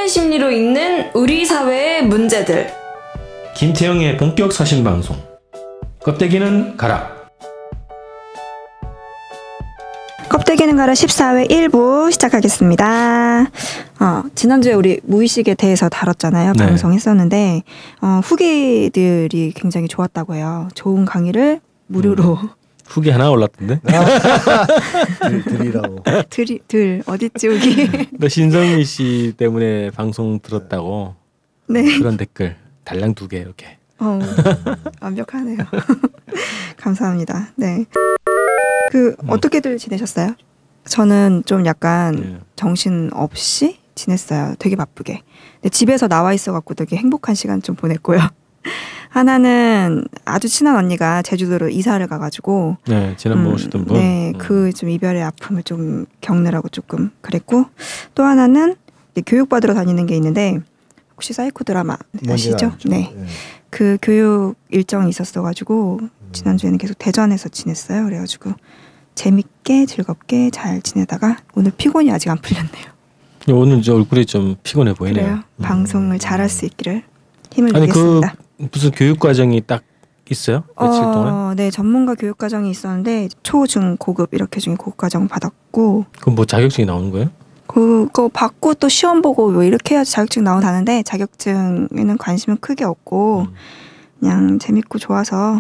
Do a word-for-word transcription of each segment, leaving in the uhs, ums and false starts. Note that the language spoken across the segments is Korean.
인간 심리로 읽는 우리 사회의 문제들. 김태형의 본격 사신 방송. 껍데기는 가라. 껍데기는 가라 십사 회 일 부 시작하겠습니다. 어, 지난주에 우리 무의식에 대해서 다뤘잖아요. 네. 방송했었는데 어, 후기들이 굉장히 좋았다고 해요. 좋은 강의를 무료로. 음. 후기 하나 올랐던데? 들, 들이라고. 들, 들 어딨지 후기. 너 신성미 씨 때문에 방송 들었다고. 네. 그런 댓글 달랑 두 개 이렇게. 어, 완벽하네요. 감사합니다. 네. 그 음. 어떻게들 지내셨어요? 저는 좀 약간 네. 정신 없이 지냈어요. 되게 바쁘게. 근데 집에서 나와 있어갖고 되게 행복한 시간 좀 보냈고요. 하나는 아주 친한 언니가 제주도로 이사를 가가지고 네, 지난번 음, 오셨던 분. 네, 음. 그 좀 이별의 아픔을 좀 겪느라고 조금 그랬고, 또 하나는 교육받으러 다니는 게 있는데 혹시 사이코 드라마 아시죠? 네. 네. 그 교육 일정이 있었어가지고 지난주에는 계속 대전에서 지냈어요. 그래가지고 재밌게 즐겁게 잘 지내다가 오늘 피곤이 아직 안 풀렸네요. 오늘 이제 얼굴이 좀 피곤해 보이네요. 그래요. 음. 방송을 잘할 수 있기를 힘을 아니 내겠습니다. 그 무슨 교육 과정이 딱 있어요? 며칠 어, 동안? 네, 전문가 교육 과정이 있었는데 초, 중, 고급 이렇게 중에 고급 과정 받았고, 그럼 뭐 자격증이 나오는 거예요? 그거 받고 또 시험 보고 뭐 이렇게 해야지 자격증 나오다는데 자격증에는 관심은 크게 없고 음. 그냥 재밌고 좋아서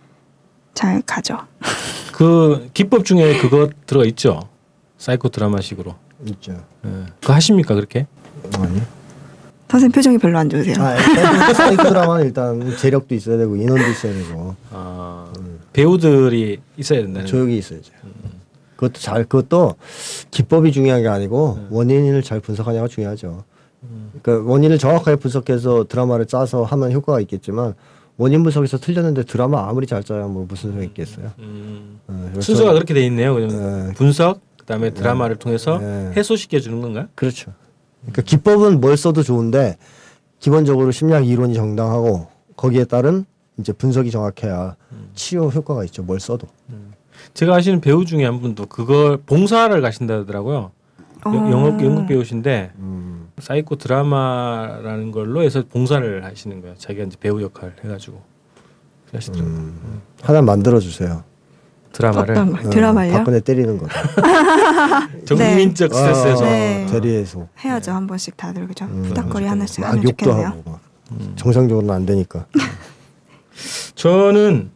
잘 가죠. 그 기법 중에 그거 들어가 있죠? 사이코 드라마식으로. 있죠. 네. 그거 하십니까 그렇게? 아니. 선생님 표정이 별로 안 좋으세요. 아, 일단 사이코 드라마는 일단 재력도 있어야 되고 인원도 있어야 되고 아, 음. 배우들이 있어야 된다는. 조력이 있어야죠. 그것도 잘 그것도 기법이 중요한 게 아니고 음. 원인을 잘 분석하냐가 중요하죠. 그러니까 원인을 정확하게 분석해서 드라마를 짜서 하면 효과가 있겠지만 원인 분석에서 틀렸는데 드라마 아무리 잘 짜야 뭐 무슨 소용이 있겠어요. 음. 어, 그래서- 순서가 그렇게 돼 있네요. 그러면 네. 분석, 그다음에 드라마를 통해서 네. 해소시켜 주는 건가요? 그렇죠. 그러니까 기법은 뭘 써도 좋은데 기본적으로 심리학 이론이 정당하고 거기에 따른 이제 분석이 정확해야 치료 효과가 있죠. 뭘 써도. 제가 아시는 배우 중에 한 분도 그걸 봉사를 가신다더라고요. 어. 영업 연극 배우신데 음. 사이코 드라마라는 걸로 해서 봉사를 하시는 거예요. 자기가 이제 배우 역할 해가지고 하시더라고요. 음. 하나 만들어 주세요. 드라마를 어떤 거? 드라마요? 박근혜 때리는 거. 정민적 스트레스에서 네. 대리해서 해야죠. 한 번씩 다들 그죠. 음. 후닥거리 하나씩 막 하면 욕도 좋겠네요. 하고 막. 정상적으로는 안 되니까. 저는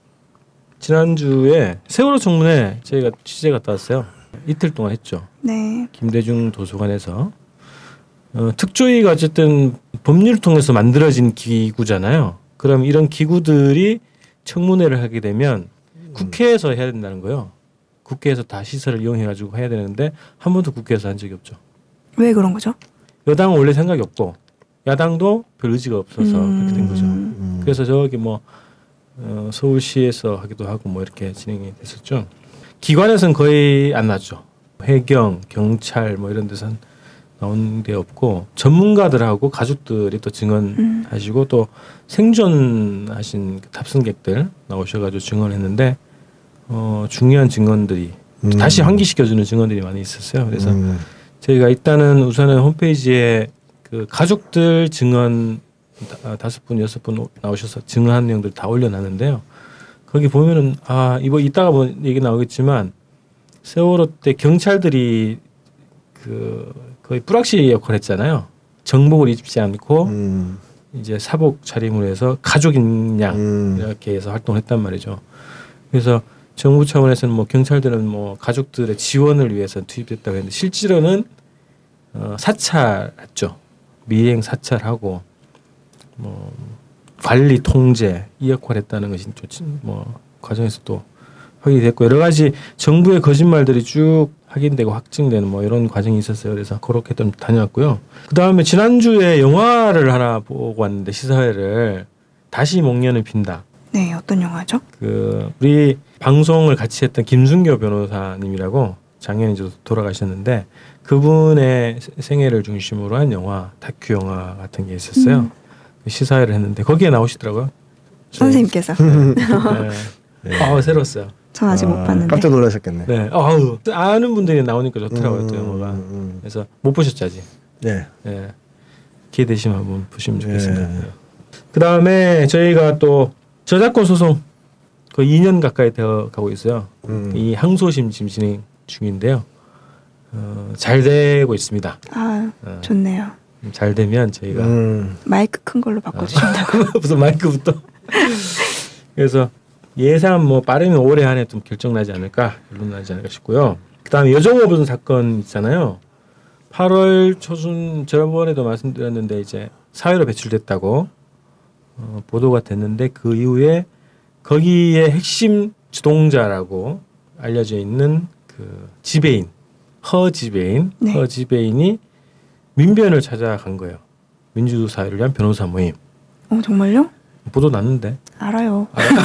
지난주에 세월호 청문회 저희가 취재 갔다 왔어요. 이틀 동안 했죠. 네. 김대중 도서관에서 어, 특조위가 어쨌든 법률을 통해서 만들어진 기구잖아요. 그럼 이런 기구들이 청문회를 하게 되면 국회에서 해야 된다는 거예요. 국회에서 다 시설을 이용해가지고 해야 되는데 한 번도 국회에서 한 적이 없죠. 왜 그런 거죠? 여당은 원래 생각이 없고 야당도 별 의지가 없어서 음. 그렇게 된 거죠. 음. 그래서 저기 뭐 어, 서울시에서 하기도 하고 뭐 이렇게 진행이 됐었죠. 기관에서는 거의 안 나죠. 해경, 경찰 뭐 이런 데서는 나온 게 없고 전문가들하고 가족들이 또 증언하시고 또 생존하신 탑승객들 나오셔가지고 증언했는데 어, 중요한 증언들이 음. 다시 환기시켜주는 증언들이 많이 있었어요. 그래서 음. 저희가 일단은 우선은 홈페이지에 그 가족들 증언 다- 다섯 분 여섯 분 나오셔서 증언한 내용들 다 올려놨는데요. 거기 보면은 아 이거 이따가 뭐 얘기 나오겠지만 세월호 때 경찰들이 그 거의 뿌락시 역할을 했잖아요. 정복을 입지 않고 음. 이제 사복 차림으로 해서 가족인 양 음. 이렇게 해서 활동했단 말이죠. 그래서 정부 차원에서는 뭐 경찰들은 뭐 가족들의 지원을 위해서 투입됐다고 했는데 실제로는 어, 사찰했죠. 미행 사찰하고 뭐 관리 통제 이 역할을 했다는 것이 뭐 과정에서 또 확인이 됐고 여러 가지 정부의 거짓말들이 쭉 확인되고 확증되는 뭐 이런 과정이 있었어요. 그래서 그렇게 좀 다녀왔고요. 그 다음에 지난주에 영화를 하나 보고 왔는데 시사회를 다시 목련을 빈다. 네, 어떤 영화죠? 그 우리 방송을 같이 했던 김순교 변호사님이라고 작년에 이제 돌아가셨는데 그분의 생애를 중심으로 한 영화 다큐 영화 같은 게 있었어요. 음. 시사회를 했는데 거기에 나오시더라고요. 선생님께서. 네. 네. 아 새로웠어요. 전 아직 못 아, 봤는데. 깜짝 놀라셨겠네. 네, 아우 아는 분들이 나오니까 좋더라고요. 음, 또 영화가. 음, 음. 그래서 못 보셨죠 아직. 네. 네. 기회 되시면 한번 보시면 좋겠습니다. 네. 그 다음에 저희가 또 저작권 소송 거의 이 년 가까이 되어 가고 있어요. 음. 이 항소심 지금 진행 중인데요. 어, 잘 되고 있습니다. 아 어, 좋네요. 잘 되면 저희가 음. 마이크 큰 걸로 바꿔주신다고. 무슨 마이크부터. 그래서 예상 뭐 빠르면 올해 안에 좀 결정 나지 않을까, 결론 나지 않을까 싶고요. 그다음에 여정호분 사건 있잖아요. 팔월 초순 저번에도 말씀드렸는데 이제 사회로 배출됐다고 어, 보도가 됐는데 그 이후에 거기에 핵심 주동자라고 알려져 있는 그 지배인, 허 지배인, 네. 허 지배인이 민변을 찾아간 거예요. 민주사회를 위한 변호사 모임. 어 정말요? 보도 났는데. 알아요.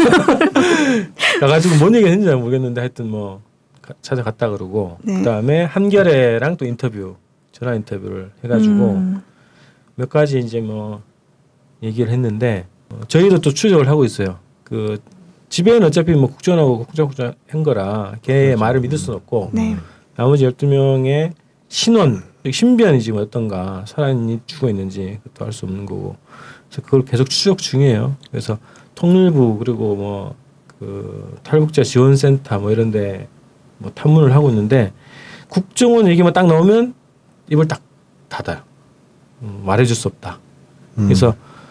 가가지고 뭔 얘기 했는지 잘 모르겠는데 하여튼 뭐 가, 찾아갔다 그러고 네. 그다음에 한겨레랑 또 인터뷰, 전화 인터뷰를 해가지고 음. 몇 가지 이제 뭐 얘기를 했는데 어, 저희도 또 추적을 하고 있어요. 그 지배인은 어차피 뭐 국정하고 국정국정 한 거라 걔의 그렇죠. 말을 믿을 수는 없고 네. 나머지 열두 명의 신원, 신변이 지금 어떤가, 살아있는지 죽어 있는지 그것도 알 수 없는 거고 그래서 그걸 계속 추적 중이에요. 그래서 통일부 그리고 뭐 그 탈북자 지원센터 뭐 이런데 뭐 탐문을 하고 있는데 국정원 얘기만 딱 나오면 입을 딱 닫아요. 음, 말해줄 수 없다. 음. 그래서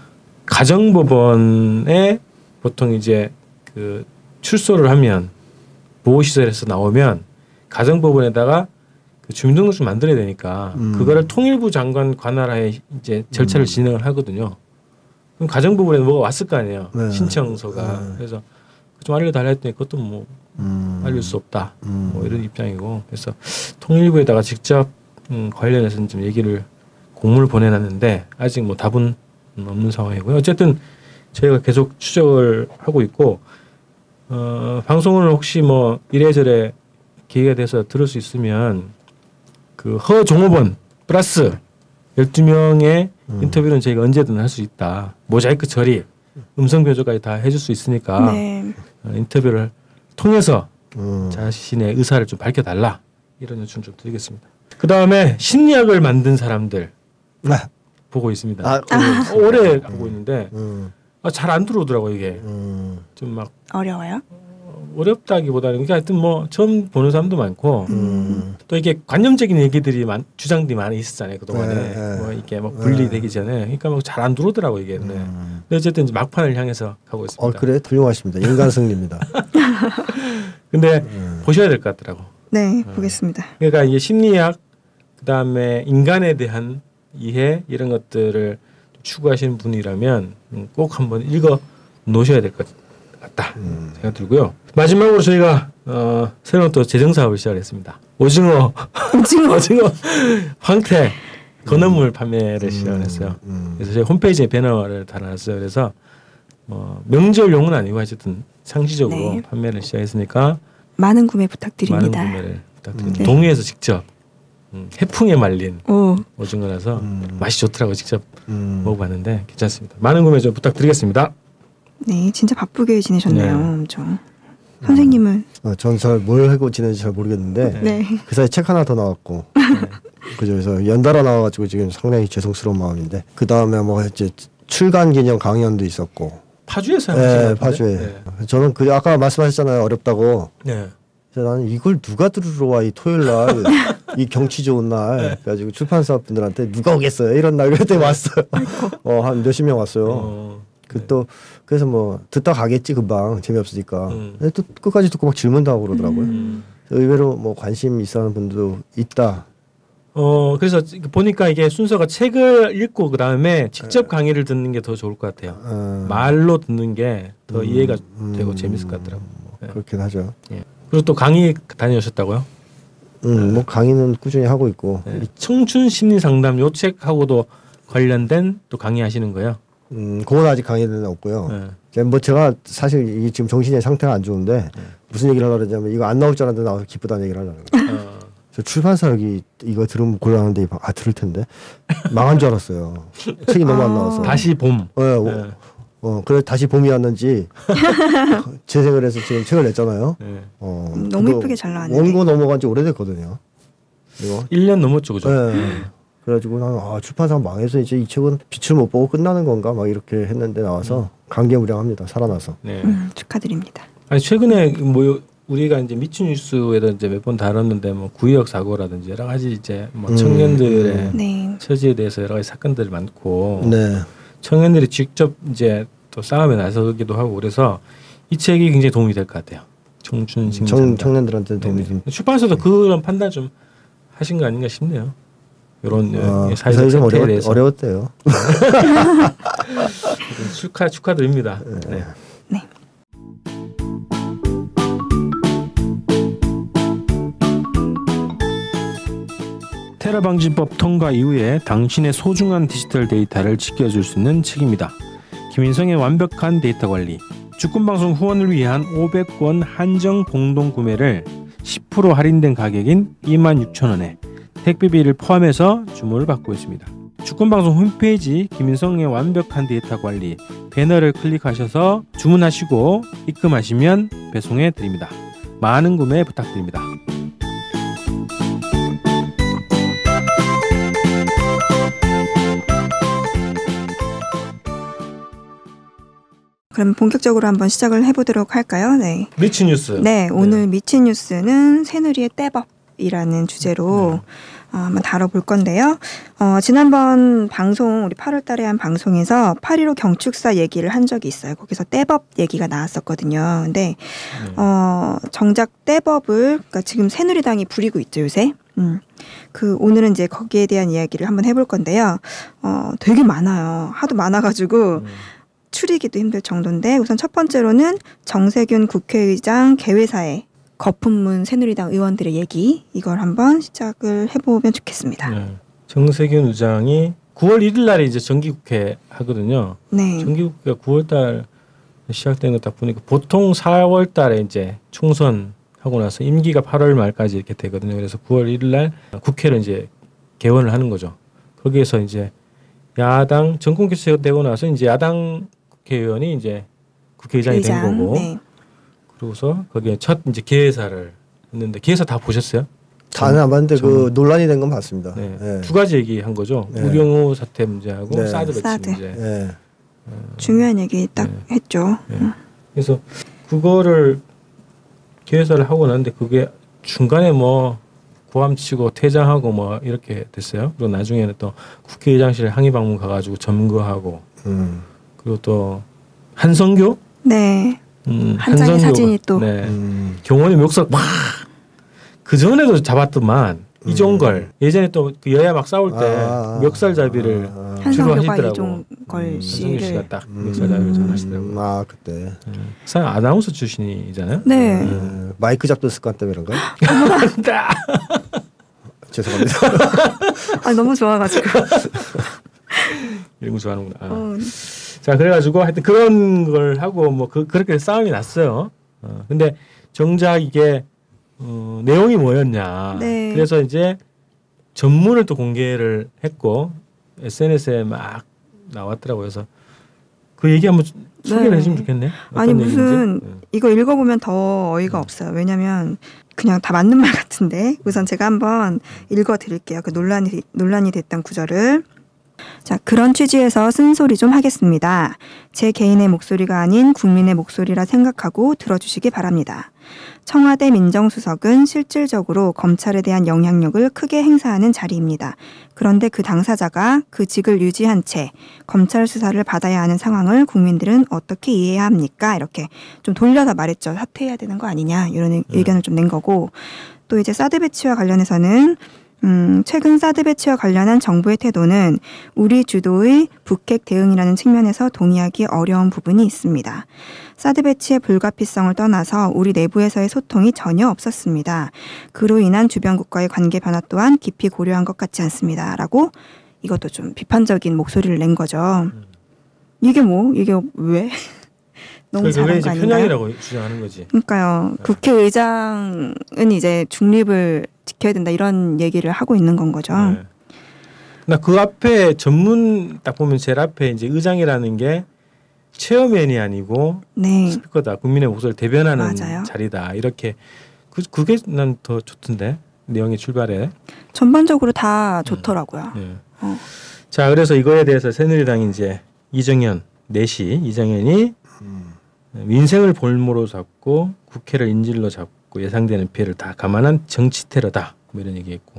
가정법원에 보통 이제 그 출소를 하면 보호시설에서 나오면 가정법원에다가 그 주민등록증 만들어야 되니까 음. 그거를 통일부 장관 관할하에 이제 절차를 음. 진행을 하거든요. 그럼 가정법원에 뭐가 왔을 거 아니에요. 네. 신청서가. 네. 그래서 좀 알려달라 했더니 그것도 뭐 음. 알릴 수 없다. 음. 뭐 이런 입장이고 그래서 통일부에다가 직접 음, 관련해서는 좀 얘기를 공문을 보내놨는데 아직 뭐 답은 없는 상황이고요. 어쨌든 저희가 계속 추적을 하고 있고 어, 방송을 혹시 뭐 이래저래 기회가 돼서 들을 수 있으면 그 허종업원 플러스 열두 명의 음. 인터뷰는 저희가 언제든 할 수 있다. 모자이크 처리, 음성 변조까지 다 해줄 수 있으니까 네. 어, 인터뷰를 통해서 음. 자신의 의사를 좀 밝혀달라 이런 요청 좀 드리겠습니다. 그 다음에 심리학을 만든 사람들 네. 보고 있습니다. 아, 어, 오래 보고 있는데 음. 아, 잘 안 들어오더라고 이게. 음. 좀 막 어려워요? 어렵다기보다는 그러니까 하여튼 뭐 처음 보는 사람도 많고 음. 또 이게 관념적인 얘기들이 많, 주장들이 많이 있었잖아요 그동안에. 네, 네. 뭐 이게 막 분리되기 전에 그러니까 뭐 잘 안 들어오더라고 이게. 네. 음. 근데 어쨌든 이제 막판을 향해서 가고 있습니다. 어 그래 훌륭하십니다. 인간 승리입니다. 근데 음. 보셔야 될 것 같더라고. 네, 보겠습니다. 그러니까 이게 심리학 그다음에 인간에 대한 이해 이런 것들을 추구하시는 분이라면 꼭 한번 읽어 놓으셔야 될 것 같다 음. 생각 들고요. 마지막으로 저희가 어, 새로운 또 재정 사업을 시작했습니다. 오징어 오징어. 오징어 황태 건어물 판매를 시작했어요. 음. 그래서 저희 홈페이지에 배너를 달아놨어요. 그래서 뭐 명절용은 아니고 어쨌든 상시적으로 네. 판매를 시작했으니까 많은 구매 부탁드립니다. 많은 구매를 부탁드립니다. 네. 동해에서 직접 음, 해풍에 말린 오, 오징어라서 음. 맛이 좋더라고 직접 음. 먹어봤는데 괜찮습니다. 많은 구매 좀 부탁드리겠습니다. 네, 진짜 바쁘게 지내셨네요. 네. 엄청. 선생님은 어, 전 잘 뭘 하고 지내는지 잘 모르겠는데 네. 그 사이 책 하나 더 나왔고 그죠. 그래서 연달아 나와가지고 지금 상당히 죄송스러운 마음인데 그 다음에 뭐 이제 출간 기념 강연도 있었고 파주에서 하신 네, 것 같은데? 파주에 네. 저는 그 아까 말씀하셨잖아요 어렵다고. 네. 그래서 나는 이걸 누가 들으러 와 이 토요일 날 이 경치 좋은 날 그래가지고 출판사 분들한테 누가 오겠어요 이런 날 그때 왔어요. 어, 한 몇십 명 왔어요. 어, 그 네. 또 그래서 뭐 듣다 가겠지 금방 재미없으니까. 음. 근데 또 끝까지 듣고 막 질문도 하고 그러더라고요. 음. 그래서 의외로 뭐 관심 있어하는 분도 있다. 어 그래서 보니까 이게 순서가 책을 읽고 그 다음에 직접 강의를 듣는 게 더 좋을 것 같아요. 어, 말로 듣는 게 더 음, 이해가 음, 되고 재밌을 것 같더라고요. 네. 그렇긴 하죠. 예. 그리고 또 강의 다녀오셨다고요? 음, 뭐 강의는 꾸준히 하고 있고. 네. 청춘 심리 상담 요 책하고도 관련된 또 강의하시는 거예요? 음, 그건 아직 강의는 없고요. 네. 제가 뭐 제가 사실 이 지금 정신의 상태가 안 좋은데 무슨 얘기를 하려고 그러냐면 이거 안 나올 줄 알았는데 나와서 기쁘다는 얘기를 하려고 그래요. 어, 저 출판사 여기 이거 들으면 곤란한데 아 들을 텐데 망한 줄 알았어요. 책이 너무 안 나와서. 다시 봄. 어, 어, 네. 어 그래 다시 봄이 왔는지 재생을 해서 지금 책을 냈잖아요. 네. 어, 너무 그거 예쁘게 잘 나왔는데. 원고 넘어간 지 오래됐거든요. 이거. 일 년 넘었죠, 그죠? 네. 그래가지고 나는 아, 출판사 망해서 이제 이 책은 빛을 못 보고 끝나는 건가 막 이렇게 했는데 나와서 음. 감개무량합니다. 살아나서. 네. 음, 축하드립니다. 아니 최근에 뭐 우리가 이제 미친 뉴스에도 이제 몇 번 다뤘는데 뭐 구의역 사고라든지 여러 가지 이제 뭐 음. 청년들의 네. 처지에 대해서 여러 가지 사건들이 많고 네. 청년들이 직접 이제 또 싸움에 나서기도 하고 그래서 이 책이 굉장히 도움이 될 것 같아요. 청춘 청, 청년들한테 도움이 좀. 출판사도 그런 판단 좀 하신 거 아닌가 싶네요. 이런 아, 사회적 좀 어려웠, 대해서 어려웠대요. 축하 축하드립니다. 네. 네. 테러 방지법 통과 이후에 당신의 소중한 디지털 데이터를 지켜줄 수 있는 책입니다. 김인성의 완벽한 데이터 관리. 주권방송 후원을 위한 오백 권 한정 공동 구매를 십 퍼센트 할인된 가격인 이만 육천 원에 택배비를 포함해서 주문을 받고 있습니다. 주권방송 홈페이지 김인성의 완벽한 데이터 관리 배너를 클릭하셔서 주문하시고 입금하시면 배송해 드립니다. 많은 구매 부탁드립니다. 그럼 본격적으로 한번 시작을 해보도록 할까요? 네. 미친 뉴스. 네, 오늘 네. 미친 뉴스는 새누리의 떼법이라는 주제로 네. 어, 한번 다뤄볼 건데요. 어, 지난번 방송 우리 팔월 달에 한 방송에서 팔일오 경축사 얘기를 한 적이 있어요. 거기서 떼법 얘기가 나왔었거든요. 근데 네. 어, 정작 떼법을 그러니까 지금 새누리당이 부리고 있죠 요새. 음. 그 오늘은 이제 거기에 대한 이야기를 한번 해볼 건데요. 어, 되게 많아요. 하도 많아가지고. 네. 추리기도 힘들 정도인데 우선 첫 번째로는 정세균 국회의장 개회사에 거품문 새누리당 의원들의 얘기 이걸 한번 시작을 해보면 좋겠습니다. 네. 정세균 의장이 구월 일일 날에 이제 정기국회 하거든요. 네. 정기국회가 구월 달 시작되는 거 딱 보니까 보통 사월 달에 이제 총선 하고 나서 임기가 팔월 말까지 이렇게 되거든요. 그래서 구월 일일 날 국회를 이제 개원을 하는 거죠. 거기에서 이제 야당 정권 교체가 되고 나서 이제 야당 국회의원이 이제 국회의장이 의장, 된 거고, 네. 그러고서 거기에 첫 이제 개회사를 했는데 개회사 다 보셨어요? 다는 안 봤는데 그 논란이 된 건 봤습니다. 네. 네. 두 가지 얘기한 거죠. 네. 우병우 사태 문제하고 네. 사드 배치 사드. 문제. 네. 어, 중요한 얘기 딱 네. 했죠. 네. 그래서 그거를 개회사를 하고 났는데 그게 중간에 뭐 고함치고 퇴장하고 뭐 이렇게 됐어요. 그리고 나중에는 또 국회의장실 항의 방문 가가지고 점거하고. 음. 그리고 또 한성교, 네, 음, 한 장의 사진이 또 네. 음. 경호원 멱살 막 그 전에도 잡았더만 음. 이종걸 예전에 또 그 여야 막 싸울 때 아, 멱살잡이를 아, 아. 주로 하시더라고. 이종걸 씨를 씨가 딱 멱살잡이를 음. 하시더라고. 아 그때 사실 아나운서 출신이잖아요. 네, 음. 마이크 잡던 습관 때문에 그런가? 죄송합니다. 아 너무 좋아가지고 이런 거 좋아하는구나. 아. 어. 자 그래가지고 하여튼 그런 걸 하고 뭐 그 그렇게 싸움이 났어요. 어, 근데 정작 이게 어, 내용이 뭐였냐. 네. 그래서 이제 전문을 또 공개를 했고 에스엔에스에 막 나왔더라고요. 그래서 그 얘기 한번 소개를 네. 해주면 좋겠네. 아니 무슨 네. 이거 읽어보면 더 어이가 네. 없어요. 왜냐하면 그냥 다 맞는 말 같은데 우선 제가 한번 읽어드릴게요. 그 논란이 논란이 됐던 구절을. 자, 그런 취지에서 쓴소리 좀 하겠습니다. 제 개인의 목소리가 아닌 국민의 목소리라 생각하고 들어주시기 바랍니다. 청와대 민정수석은 실질적으로 검찰에 대한 영향력을 크게 행사하는 자리입니다. 그런데 그 당사자가 그 직을 유지한 채 검찰 수사를 받아야 하는 상황을 국민들은 어떻게 이해해야 합니까? 이렇게 좀 돌려서 말했죠. 사퇴해야 되는 거 아니냐 이런 네. 의견을 좀 낸 거고 또 이제 사드 배치와 관련해서는 음, 최근 사드 배치와 관련한 정부의 태도는 우리 주도의 북핵 대응이라는 측면에서 동의하기 어려운 부분이 있습니다. 사드 배치의 불가피성을 떠나서 우리 내부에서의 소통이 전혀 없었습니다. 그로 인한 주변국과의 관계 변화 또한 깊이 고려한 것 같지 않습니다. 라고 이것도 좀 비판적인 목소리를 낸 거죠. 이게 뭐? 이게 왜? 너무 잘한 거 아닌가요? 편향이라고 주장하는 거지. 그러니까요. 국회의장은 이제 중립을 지켜야 된다 이런 얘기를 하고 있는 건 거죠. 네. 나 그 앞에 전문 딱 보면 제일 앞에 이제 의장이라는 게 체어맨이 아니고 네. 스피커다. 국민의 목소리를 대변하는 맞아요. 자리다. 이렇게 그 그게 난 더 좋던데. 내용이 출발해. 전반적으로 다 좋더라고요. 네. 어. 자, 그래서 이거에 대해서 새누리당이 이제 이정현 내시 이정현이 음. 민생을 볼모로 잡고 국회를 인질로 잡고 예상되는 피해를 다 감안한 정치 테러다. 뭐 이런 얘기했고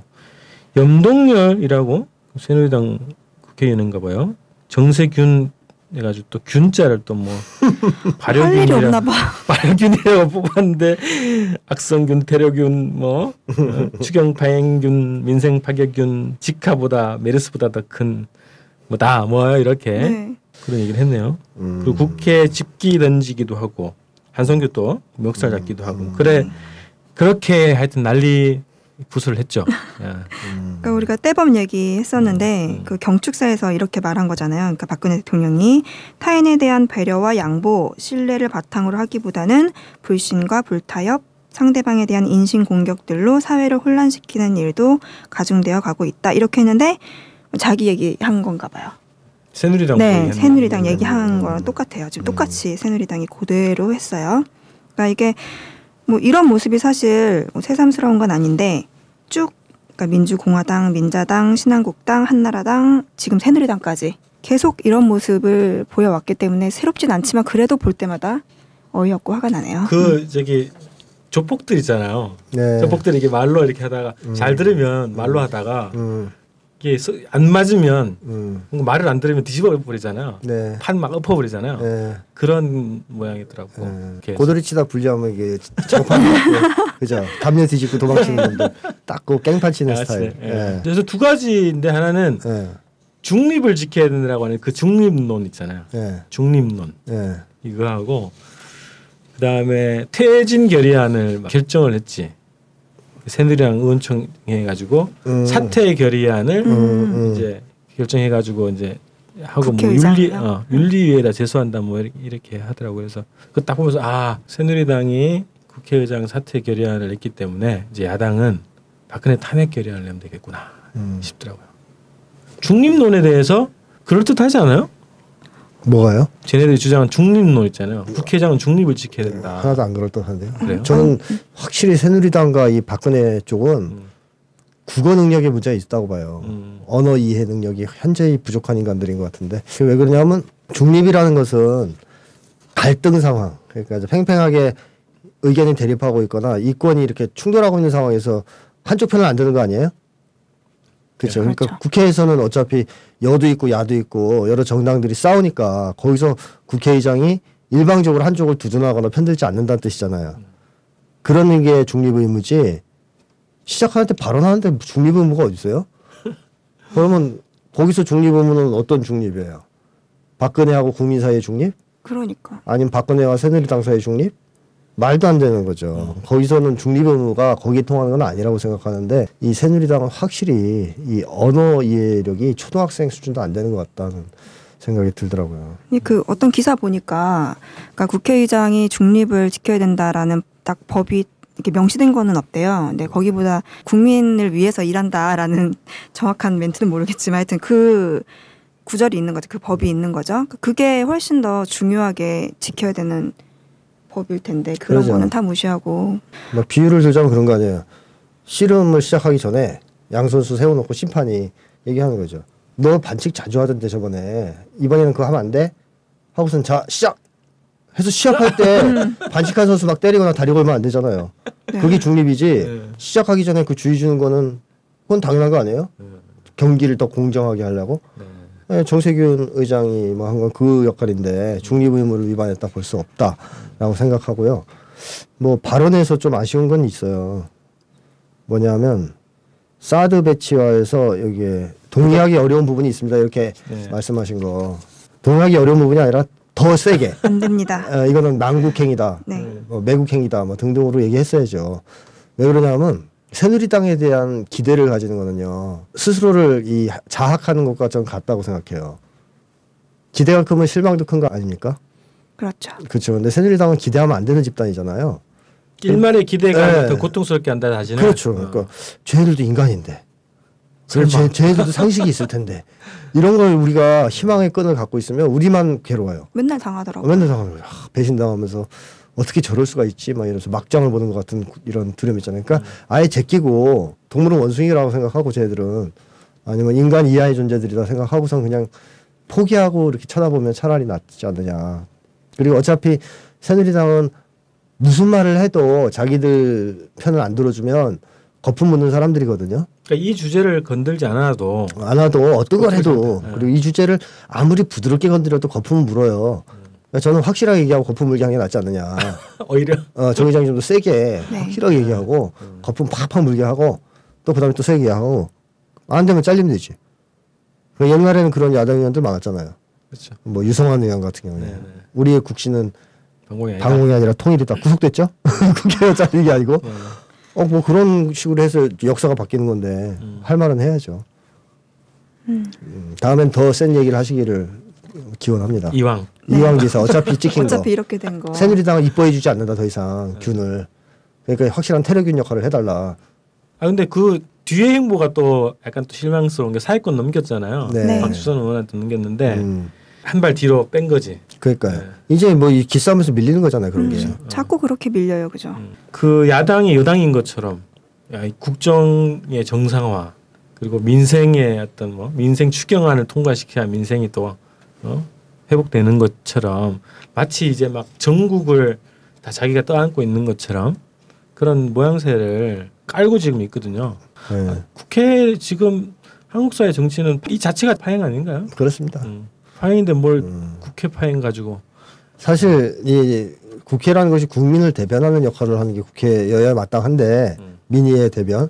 염동열이라고 새누리당 국회의원인가 봐요. 정세균 해가지고 또 균자를 또 뭐 할 일이 없나 봐. 발균이라고 뽑았는데 악성균, 테러균, 뭐 어, 추경 파행균, 민생 파괴균, 지카보다 메르스보다 더 큰 뭐다 뭐 이렇게 네. 그런 얘기를 했네요. 음. 그리고 국회 집기 던지기도 하고 한성규 또 멱살 잡기도 음. 하고 그래 그렇게 하여튼 난리 구슬을 했죠. 야. 그러니까 우리가 떼범 얘기했었는데 음, 음. 그 경축사에서 이렇게 말한 거잖아요. 그러니까 박근혜 대통령이 타인에 대한 배려와 양보, 신뢰를 바탕으로 하기보다는 불신과 불타협, 상대방에 대한 인신 공격들로 사회를 혼란시키는 일도 가중되어 가고 있다. 이렇게 했는데 자기 얘기한 건가 봐요. 새누리당 네, 얘기했나? 새누리당 얘기한 음. 거랑 똑같아요. 지금 음. 똑같이 새누리당이 그대로 했어요. 그러니까 이게 뭐 이런 모습이 사실 뭐 새삼스러운 건 아닌데 쭉 그러니까 민주공화당, 민자당, 신한국당, 한나라당, 지금 새누리당까지 계속 이런 모습을 보여왔기 때문에 새롭진 않지만 그래도 볼 때마다 어이없고 화가 나네요. 그 저기 조폭들 있잖아요. 네. 조폭들이 이게 말로 이렇게 하다가 음. 잘 들으면 말로 하다가 음. 이게 서- 안 맞으면 음. 말을 안 들으면 뒤집어 버리잖아요. 네. 판 막 엎어버리잖아요. 네. 그런 모양이더라고. 네. 이렇게 고도리 치다 불리하면 이게 장판 맞고 그죠? 담요 뒤집고 도망치는 건데 딱그 깽판 치는 아, 스타일. 예. 예. 그래서 두 가지인데 하나는 예. 중립을 지켜야 된다고 하는 그 중립론 있잖아요. 예. 중립론 예. 이거 하고 그 다음에 퇴진 결의안을 결정을 했지. 새누리당 의원총 해가지고 음. 사퇴 결의안을 음, 음. 이제 결정해가지고 이제 하고 뭐 국회의장이요? 윤리 어, 윤리위에다 제소한다 뭐 이렇게, 이렇게 하더라고요. 그래서 그 딱 보면서 아 새누리당이 국회의장 사퇴 결의안을 냈기 때문에 이제 야당은 박근혜 탄핵 결의안을 내면 되겠구나 음. 싶더라고요. 중립론에 대해서 그럴듯하지 않아요? 뭐가요? 쟤네들이 주장한 중립론 있잖아요. 국회의장은 중립을 지켜야 된다. 하나도 안 그럴듯한데요. 그래요? 저는 확실히 새누리당과 이 박근혜 쪽은 음. 국어 능력에 문제가 있다고 봐요. 음. 언어 이해 능력이 현저히 부족한 인간들인 것 같은데 왜 그러냐면 중립이라는 것은 갈등 상황 그러니까 이제 팽팽하게 의견이 대립하고 있거나 이권이 이렇게 충돌하고 있는 상황에서 한쪽 편을 안 드는 거 아니에요? 그렇죠. 네, 그러니까 그렇죠. 국회에서는 어차피 여도 있고 야도 있고 여러 정당들이 싸우니까 거기서 국회의장이 일방적으로 한쪽을 두둔하거나 편들지 않는다는 뜻이잖아요. 그런 게 중립 의무지. 시작할 때 발언하는데 중립 의무가 어디 있어요? 그러면 거기서 중립 의무는 어떤 중립이에요? 박근혜하고 국민 사이의 중립? 그러니까. 아니면 박근혜와 새누리당 사이의 중립? 말도 안 되는 거죠. 거기서는 중립 의무가 거기에 통하는 건 아니라고 생각하는데 이 새누리당은 확실히 이 언어 이해력이 초등학생 수준도 안 되는 것 같다는 생각이 들더라고요. 근데 그 어떤 기사 보니까 그러니까 국회의장이 중립을 지켜야 된다라는 딱 법이 이렇게 명시된 거는 없대요. 근데 거기보다 국민을 위해서 일한다라는 정확한 멘트는 모르겠지만 하여튼 그 구절이 있는 거죠. 그 법이 있는 거죠. 그게 훨씬 더 중요하게 지켜야 되는 법일 텐데 그런 그러죠. 거는 다 무시하고. 막 비유를 들자면 그런 거 아니에요. 씨름을 시작하기 전에 양 선수 세워놓고 심판이 얘기하는 거죠. 너 반칙 자주 하던데 저번에 이번에는 그거 하면 안 돼? 하고선 자 시작 해서 시작할 때 반칙한 선수 막 때리거나 다리 걸면 안 되잖아요. 네. 그게 중립이지. 네. 시작하기 전에 그 주의 주는 거는 그건 당연한 거 아니에요? 네. 경기를 더 공정하게 하려고. 네. 네, 정세균 의장이 뭐 한 건 그 역할인데 중립 의무를 위반했다 볼 수 없다라고 생각하고요. 뭐 발언에서 좀 아쉬운 건 있어요. 뭐냐면 사드 배치화에서 여기에 동의하기 어려운 부분이 있습니다. 이렇게 네. 말씀하신 거 동의하기 어려운 부분이 아니라 더 세게 안 됩니다. 어, 이거는 난국행위다, 네. 뭐 매국행위다, 뭐 등등으로 얘기했어야죠. 왜 그러냐면 새누리당에 대한 기대를 가지는 거는요 스스로를 이 자학하는 것과 좀 같다고 생각해요. 기대가 크면 실망도 큰 거 아닙니까? 그렇죠. 그렇죠. 근데 새누리당은 기대하면 안 되는 집단이잖아요. 일만의 기대가 네. 더 고통스럽게 한다 다시는. 그렇죠. 어. 그러니까 쟤네들도 인간인데, 설마. 쟤, 쟤네들도 상식이 있을 텐데 이런 걸 우리가 희망의 끈을 갖고 있으면 우리만 괴로워요. 맨날 당하더라고요. 맨날 당하면 아, 배신당하면서 어떻게 저럴 수가 있지? 막 이러면서 막장을 보는 것 같은 이런 두려움 있잖아요. 그러니까 음. 아예 제끼고 동물은 원숭이라고 생각하고 쟤들은 아니면 인간 이하의 존재들이다 생각하고선 그냥 포기하고 이렇게 쳐다보면 차라리 낫지 않느냐. 그리고 어차피 새누리당은 무슨 말을 해도 자기들 편을 안 들어주면 거품 묻는 사람들이거든요. 그러니까 이 주제를 건들지 않아도 안 하도 어떤 걸 해도 네. 그리고 이 주제를 아무리 부드럽게 건드려도 거품은 물어요. 그러니까 저는 확실하게 얘기하고 거품 물게 하는 게 낫지 않느냐. 오히려 어, 정 회장이 좀 더 세게 네. 확실하게 얘기하고 음. 거품 팍팍 물게 하고 또 그다음에 또 세게 하고 안 되면 잘리면 되지. 옛날에는 그런 야당 의원들 많았잖아요. 그렇죠. 뭐 유성환 의원 같은 경우에 네네. 우리의 국시는 방공이 아니라, 방공이 아니라 통일이다. 구속됐죠? 그게 잘리는 게 아니고 네. 어, 뭐 그런 식으로 해서 역사가 바뀌는 건데 음. 할 말은 해야죠. 음. 음, 다음엔 더 센 얘기를 하시기를 기원합니다. 이왕 이왕 기사 어차피 찍힌 어차피 거. 이렇게 된 거. 새누리당은 이뻐해주지 않는다 더 이상 균을. 그러니까 확실한 테러균 역할을 해달라. 아 근데 그 뒤에 행보가 또 약간 또 실망스러운 게 사회권 넘겼잖아요. 네. 박수선 의원한테 넘겼는데 음. 한 발 뒤로 뺀 거지. 그러니까요. 네. 이제 뭐 이 기싸움에서 밀리는 거잖아요. 그런 음, 게. 자꾸 그렇게 밀려요, 그죠? 음. 그 야당이 여당인 것처럼 야, 이 국정의 정상화 그리고 민생의 어떤 뭐 민생 추경안을 통과시켜야 민생이 또 어? 회복되는 것처럼 마치 이제 막 전국을 다 자기가 떠안고 있는 것처럼 그런 모양새를 깔고 지금 있거든요. 네. 아, 국회 지금 한국 사회 정치는 이 자체가 파행 아닌가요? 그렇습니다. 음. 파행인데 뭘 음. 국회 파행 가지고 사실 이 국회라는 것이 국민을 대변하는 역할을 하는 게 국회 여야에 마땅한데 음. 민의의 대변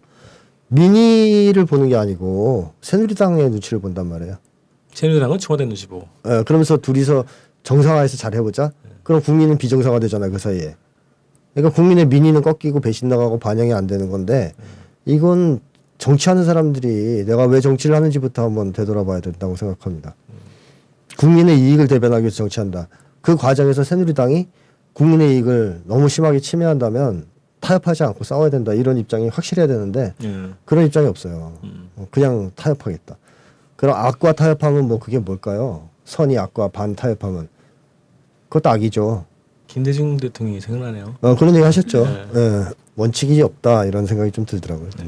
민의를 보는 게 아니고 새누리당의 눈치를 본단 말이에요. 새누리당은 청와대 눈치 보고. 예, 그러면서 둘이서 정상화해서 잘 해보자. 그럼 국민은 비정상화 되잖아요 그 사이에. 그러니까 국민의 민의는 꺾이고 배신 나가고 반영이 안 되는 건데 이건 정치하는 사람들이 내가 왜 정치를 하는지부터 한번 되돌아봐야 된다고 생각합니다. 국민의 이익을 대변하기 위해서 정치한다. 그 과정에서 새누리당이 국민의 이익을 너무 심하게 침해한다면 타협하지 않고 싸워야 된다. 이런 입장이 확실해야 되는데 음. 그런 입장이 없어요. 음. 그냥 타협하겠다. 그럼 악과 타협하면 뭐 그게 뭘까요? 선이 악과 반 타협하면 그것도 악이죠. 김대중 대통령이 생각나네요. 어, 그런 얘기 하셨죠. 네. 예, 원칙이 없다 이런 생각이 좀 들더라고요. 네.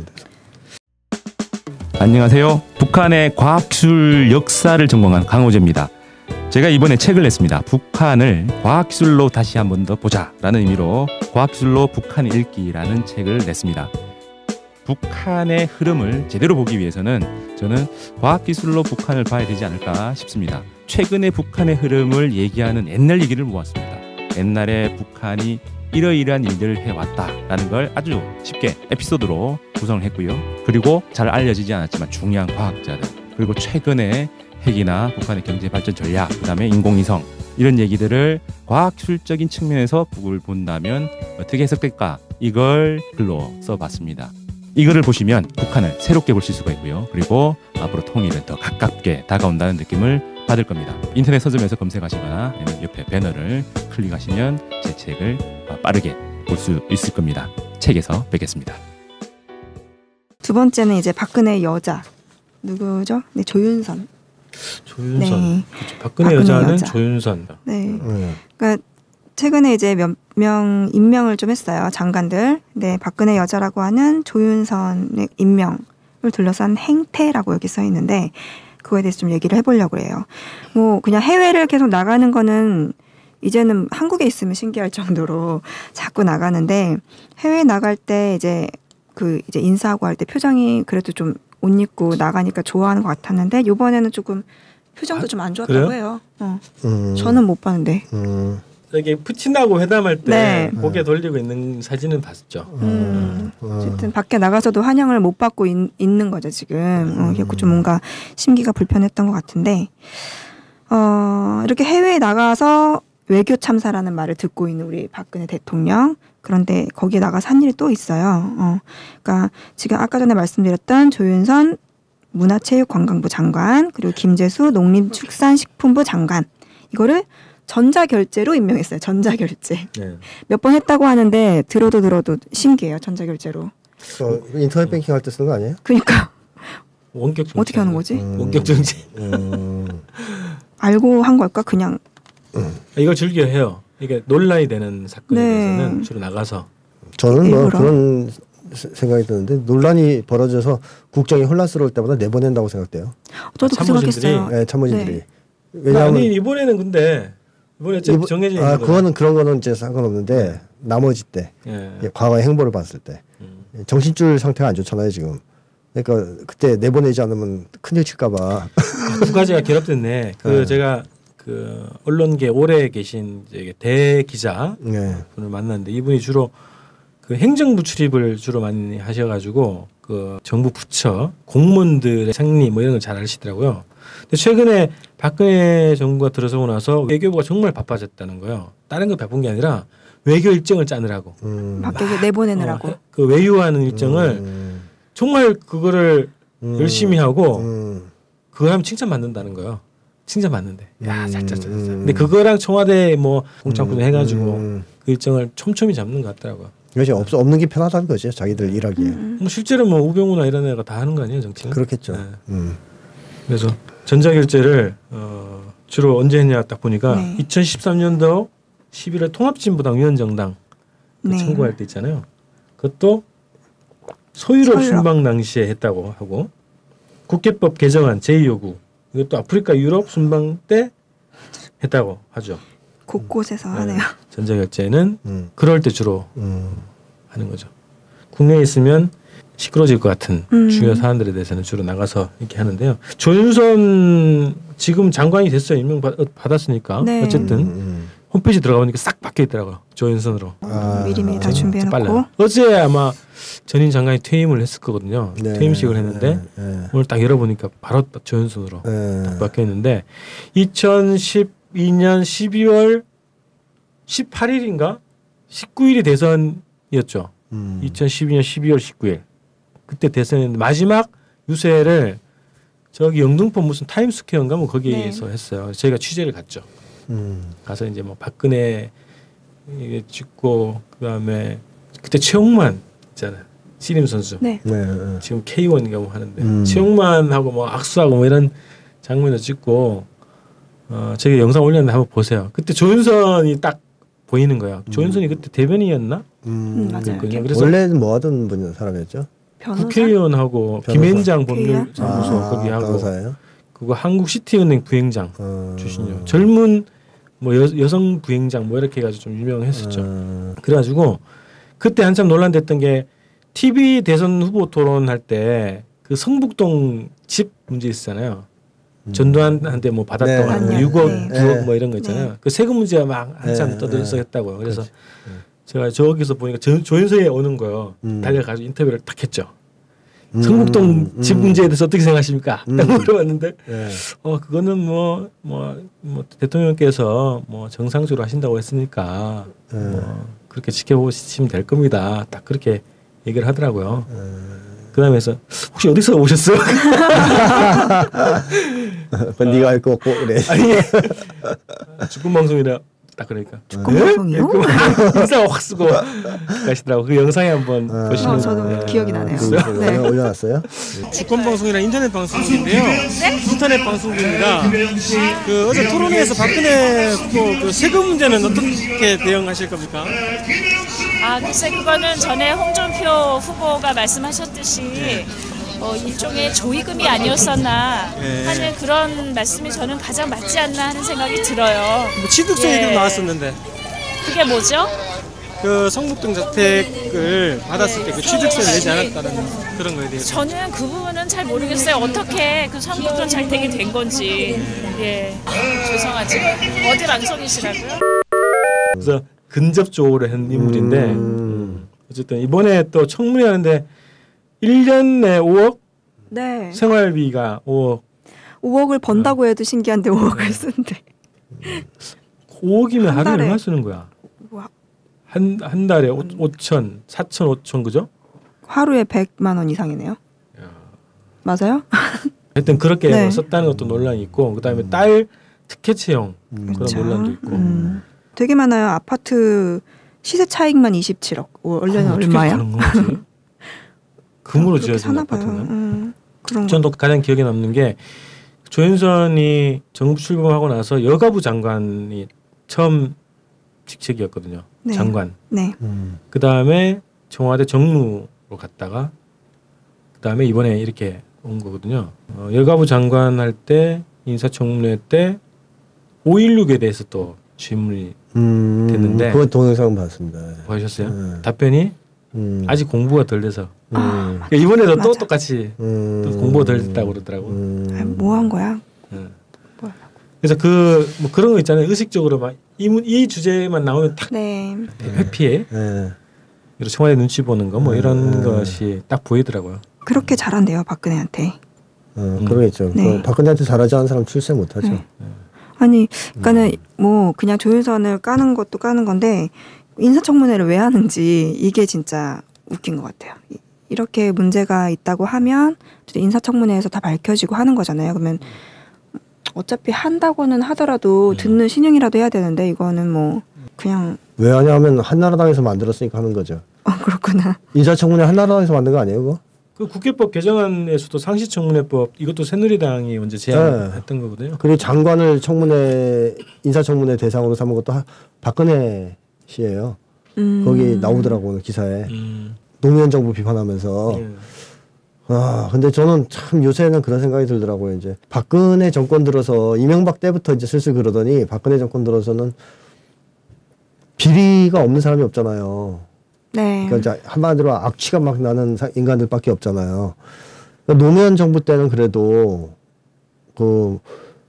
안녕하세요. 북한의 과학기술 역사를 전공한 강호재입니다. 제가 이번에 책을 냈습니다. 북한을 과학기술로 다시 한 번 더 보자라는 의미로 과학기술로 북한 읽기라는 책을 냈습니다. 북한의 흐름을 제대로 보기 위해서는 저는 과학기술로 북한을 봐야 되지 않을까 싶습니다. 최근에 북한의 흐름을 얘기하는 옛날 얘기를 모았습니다. 옛날에 북한이 이러이러한 일들을 해왔다라는 걸 아주 쉽게 에피소드로 구성을 했고요. 그리고 잘 알려지지 않았지만 중요한 과학자들, 그리고 최근에 핵이나 북한의 경제발전 전략, 그 다음에 인공위성 이런 얘기들을 과학기술적인 측면에서 북을 본다면 어떻게 해석될까? 이걸 글로 써봤습니다. 이거를 보시면 북한을 새롭게 보실 수가 있고요. 그리고 앞으로 통일은 더 가깝게 다가온다는 느낌을 받을 겁니다. 인터넷 서점에서 검색하시거나 아니면 옆에 배너를 클릭하시면 제 책을 빠르게 볼 수 있을 겁니다. 책에서 뵙겠습니다. 두 번째는 이제 박근혜의 여자 누구죠? 네, 조윤선. 조윤선. 네. 그렇죠. 박근혜, 박근혜 여자는 여자. 조윤선. 네. 음. 그러니까 최근에 이제 몇 명 임명을 좀 했어요. 장관들. 네, 박근혜 여자라고 하는 조윤선의 임명을 둘러싼 행태라고 여기 써 있는데 그거에 대해서 좀 얘기를 해보려고 해요. 뭐 그냥 해외를 계속 나가는 거는 이제는 한국에 있으면 신기할 정도로 자꾸 나가는데 해외 나갈 때 이제 그 이제 인사하고 할 때 표정이 그래도 좀 옷 입고 나가니까 좋아하는 것 같았는데 이번에는 조금 표정도 좀 안 좋았다고 그래요? 해요. 어. 음. 저는 못 봤는데. 음. 여기 푸틴하고 회담할 때 네. 고개 돌리고 있는 사진은 봤죠. 음, 음. 어쨌든 밖에 나가서도 환영을 못 받고 있, 있는 거죠 지금. 어, 그래서 좀 뭔가 심기가 불편했던 것 같은데 어, 이렇게 해외에 나가서 외교 참사라는 말을 듣고 있는 우리 박근혜 대통령. 그런데 거기에 나가서 한 일이 또 있어요. 어, 그러니까 지금 아까 전에 말씀드렸던 조윤선 문화체육관광부 장관 그리고 김재수 농림축산식품부 장관 이거를 전자결제로 임명했어요. 전자결제. 네. 몇 번 했다고 하는데 들어도 들어도 신기해요. 전자결제로. 어, 인터넷 뱅킹 할 때 쓰는 거 아니에요? 그러니까 원격 정치. 어떻게 하는 거지? 음. 원격 정치. 음. 알고 한 걸까? 그냥. 이걸 즐겨 해요. 이게 논란이 되는 사건에 네. 대해서는 주로 나가서 저는 뭐 일부러? 그런 세- 생각이 드는데 논란이 벌어져서 국정이 혼란스러울 때마다 내보낸다고 생각돼요. 저도 그 참모진들이? 생각했어요. 네, 참모진들이. 네. 왜냐하면 아니 이번에는 근데 이번에 이번- 정해져 아 있는 그거는 그런 거는 이제 상관없는데 나머지 때 예. 예, 과거의 행보를 봤을 때 음. 정신줄 상태가 안 좋잖아요 지금. 그러니까 그때 내보내지 않으면 큰일 칠까봐. 아, 두 가지가 결합됐네. 그 네. 제가 그 언론계 오래 계신 이제 대 기자 네. 분을 만났는데 이분이 주로 그 행정부 출입을 주로 많이 하셔가지고 그 정부 부처 공무원들의 생리 뭐 이런 걸 잘 아시더라고요. 근데 최근에 박근혜 정부가 들어서고 나서 외교부가 정말 바빠졌다는 거예요. 다른 거 바쁜 게 아니라 외교 일정을 짜느라고. 음. 밖에 내보내느라고. 어, 그 외유하는 일정을 음. 정말 그거를 음. 열심히 하고 음. 그거 하면 칭찬받는다는 거예요. 칭찬받는데. 야, 음. 잘잘잘 음. 근데 그거랑 청와대 뭐 공창군 해가지고 음. 그 일정을 촘촘히 잡는 것 같더라고요. 그렇지 없 없는 게 편하다는 거죠 자기들 일하기에. 뭐 실제로 뭐 우병우나 이런 애가 다 하는 거 아니에요, 정치는? 그렇겠죠. 네. 음. 그래서 전자결제를 어, 주로 언제 했냐 딱 보니까 네. 이천십삼 년도 십일월 통합진보당 위원정당 그 네. 청구할 때 있잖아요. 그것도 소유럽 소유럽. 순방 당시에 했다고 하고 국회법 개정안 제이 요구 이것도 아프리카 유럽 순방 때 했다고 하죠. 곳곳에서 네. 하네요. 전자결제는 음. 그럴 때 주로 음. 하는 거죠. 국내에 있으면 시끄러질 것 같은 음. 중요 사안들에 대해서는 주로 나가서 이렇게 하는데요. 조윤선 지금 장관이 됐어요. 임명 받, 받았으니까 네. 어쨌든 음. 홈페이지 들어가 보니까 싹 바뀌어 있더라고요. 조윤선으로. 아. 미리미리 다 전- 준비해놓고. 빨라요. 어제 아마 전임 장관이 퇴임을 했을 거거든요. 네. 퇴임식을 했는데 네. 네. 오늘 딱 열어보니까 바로 딱 조윤선으로 네. 딱 바뀌어 있는데 이천십이 년 십이월 십팔 일인가 십구 일이 대선이었죠. 음. 이천십이 년 십이월 십구 일 그때 대선했는데 마지막 유세를 저기 영등포 무슨 타임스퀘어인가 뭐 거기에서 네. 했어요. 저희가 취재를 갔죠. 음. 가서 이제 뭐 박근혜 이게 찍고 그다음에 그때 최홍만 있잖아요. 씨름 선수. 네. 네. 네. 지금 케이 원인가 뭐 하는데 음. 최홍만하고 뭐 악수하고 뭐 이런 장면을 찍고 어 저기 영상 올렸는데 한번 보세요. 그때 조윤선이 딱 보이는 거예요. 조윤선이 그때 대변인이었나? 음, 맞아요. 그랬거든요. 그래서 원래는 뭐 하던 분 사람이었죠? 변호사. 국회의원하고 변호사. 김현장 국회의원? 법률사무소 아, 거기 하고 변호사예요? 그거 한국시티은행 부행장 어. 출신이요. 젊은 뭐 여, 여성 부행장 뭐 이렇게 해가지고 좀 유명했었죠. 어. 그래가지고 그때 한참 논란됐던 게 티비 대선 후보 토론할 때 그 성북동 집 문제 있었잖아요. 전두환한테 뭐 받았던 네. 뭐 육억, 네. 구억 뭐 이런 거 있잖아요. 네. 그 세금 문제가 막 한참 네. 떠들썩했다고요. 그래서 그렇지. 제가 저기서 보니까 조, 조윤선이 오는 거요. 음. 달려가지고 인터뷰를 딱 했죠. 음. 성북동 음. 집 문제에 대해서 어떻게 생각하십니까? 음. 딱 물어봤는데 네. 어 그거는 뭐 뭐 뭐 대통령께서 뭐 정상적으로 하신다고 했으니까 네. 뭐 그렇게 지켜보시면 될 겁니다. 딱 그렇게 얘기를 하더라고요. 음. 그다음에서 혹시 어디서 오셨어요? 그 네가 할 거 없고 그래. 아니 축구 방송이라 딱 그러니까 축구 네? 방송이요? 인사 확 쓰고 가시더라고. 그 영상에 한번 아. 보시면 어, 저도 네. 기억이 나네요. 그, 네. 네. 올려놨어요? 주권 방송이라 인터넷 방송국인데요. 인터넷 방송국입니다. 그 어제 토론회에서 박근혜 후보 그 세금 문제는 어떻게 대응하실 겁니까? 아, 글쎄 그거는 전에 홍준표 후보가 말씀하셨듯이 어, 일종의 조의금이 아니었었나 예. 하는 그런 말씀이 저는 가장 맞지 않나 하는 생각이 들어요. 뭐 취득세금 예. 나왔었는데 그게 뭐죠? 그 성북동 자택을 받았을 때 그 취득세를 내지 않았다는 그런 거에 대해서. 저는 그 부분은 잘 모르겠어요. 어떻게 그 성북동 잘되게 된 건지. 예, 죄송하지만 어디 방송이시라고요? 그래서 근접 쪽으로 한 인물인데 음. 어쨌든 이번에 또 청문회 하는데 일 년 내 오억 네. 생활비가 오억 오억을 번다고 해도 신기한데 오억을 쓴대. 오억이면 한 하루에 달에. 얼마 쓰는 거야? 와, 한 한 달에 오, 오천, 사천, 오천 그죠? 하루에 백만 원 이상이네요. 맞아요? 하여튼 그렇게 네. 뭐 썼다는 것도 논란이 있고 그다음에 딸 특혜 채용 그런 그렇죠. 논란도 있고 음. 되게 많아요. 아파트 시세 차익만 이십칠억. 원래는 그럼 어떻게 얼마야? 가는 거지? 금으로 그렇게 지어진 사나 봐요. 아파트는. 음, 그런 거. 전 또 가장 기억에 남는 게 조윤선이 정부 출범하고 나서 여가부 장관이 처음 직책이었거든요. 네. 장관. 네. 음. 그 다음에 청와대 정무로 갔다가 그 다음에 이번에 이렇게 온 거거든요. 어, 열가부 장관 할 때 인사청문회 때 오일육에 대해서 또 질문이 음, 됐는데 그건 동영상 봤습니다. 뭐 하셨어요? 네. 답변이 음. 아직 공부가 덜 돼서 음. 그러니까 이번에도 또 맞아. 똑같이 음. 또 공부가 덜 됐다고 그러더라고. 음. 아, 뭐 한 거야? 네. 뭐 그래서 그 뭐 그런 거 있잖아요. 의식적으로 막 이 이 주제만 나오면 딱 네. 회피해. 네. 그리고 청와대 눈치 보는 거 뭐 이런 음. 것이 딱 보이더라고요. 그렇게 잘한대요 박근혜한테. 어, 그러겠죠. 네. 그 박근혜한테 잘하지 않은 사람 출세 못하죠. 네. 아니, 음. 그러니까는 뭐 그냥 조윤선을 까는 것도 까는 건데 인사청문회를 왜 하는지 이게 진짜 웃긴 것 같아요. 이- 이렇게 문제가 있다고 하면 인사청문회에서 다 밝혀지고 하는 거잖아요. 그러면 어차피 한다고는 하더라도 듣는 신용이라도 해야 되는데 이거는 뭐 그냥 왜 하냐면 한나라당에서 만들었으니까 하는 거죠. 어 그렇구나. 인사청문회 한나라당에서 만든 거 아니에요, 그거? 그 국회법 개정안에서도 상시청문회법 이것도 새누리당이 먼저 제안했던 거거든요. 그리고 장관을 청문회 인사청문회 대상으로 삼은 것도 하, 박근혜 씨예요. 음. 거기 나오더라고 오늘 기사에 음. 노무현 정부 비판하면서. 예. 아 근데 저는 참 요새는 그런 생각이 들더라고요. 이제 박근혜 정권 들어서 이명박 때부터 이제 슬슬 그러더니 박근혜 정권 들어서는 비리가 없는 사람이 없잖아요. 네. 그러니까 이제 한마디로 악취가 막 나는 사- 인간들밖에 없잖아요. 그러니까 노무현 정부 때는 그래도 그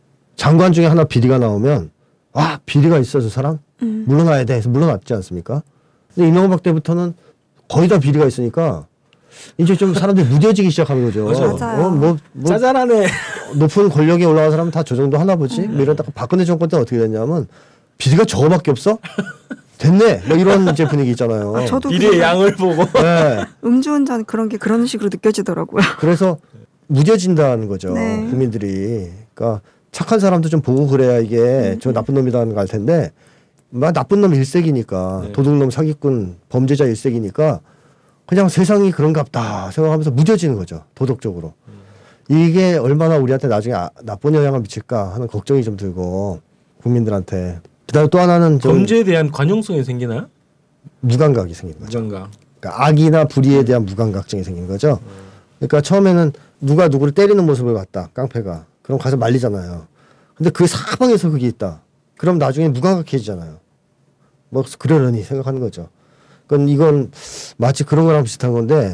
장관 중에 하나 비리가 나오면 아 비리가 있어 저 사람 음. 물러나야 돼 해서 물러났지 않습니까? 근데 이명박 때부터는 거의 다 비리가 있으니까 이제 좀 사람들이 무뎌지기 시작하는 거죠. 맞아요. 어, 뭐, 뭐 짜잘하네. 높은 권력에 올라간 사람은 다 저 정도 하나 보지. 뭐 이러다가 박근혜 정권 때 어떻게 됐냐면 비리가 저거밖에 없어? 됐네. 뭐 이런 이제 분위기 있잖아요. 아, 저도 비리의 그거 양을 보고. 네. 음주운전 그런 게 그런 식으로 느껴지더라고요. 그래서 무뎌진다는 거죠. 네. 국민들이. 그러니까 착한 사람도 좀 보고 그래야 이게 음, 저 나쁜 놈이라는 거 알 텐데 막 나쁜 놈 일색이니까 네. 도둑놈 사기꾼 범죄자 일색이니까 그냥 세상이 그런갑다 생각하면서 무뎌지는 거죠. 도덕적으로. 이게 얼마나 우리한테 나중에 아, 나쁜 영향을 미칠까 하는 걱정이 좀 들고 국민들한테. 그다음에 또 하나는 좀 범죄에 대한 관용성이 생기나요? 무감각이 생기는 거죠. 무정가. 그러니까 악이나 불의에 대한 무감각증이 생긴 거죠. 그러니까 처음에는 누가 누구를 때리는 모습을 봤다. 깡패가. 그럼 가서 말리잖아요. 근데 그 사방에서 그게 있다. 그럼 나중에 무감각해지잖아요. 뭐 그러려니 생각하는 거죠. 그건 이건 마치 그런 거랑 비슷한 건데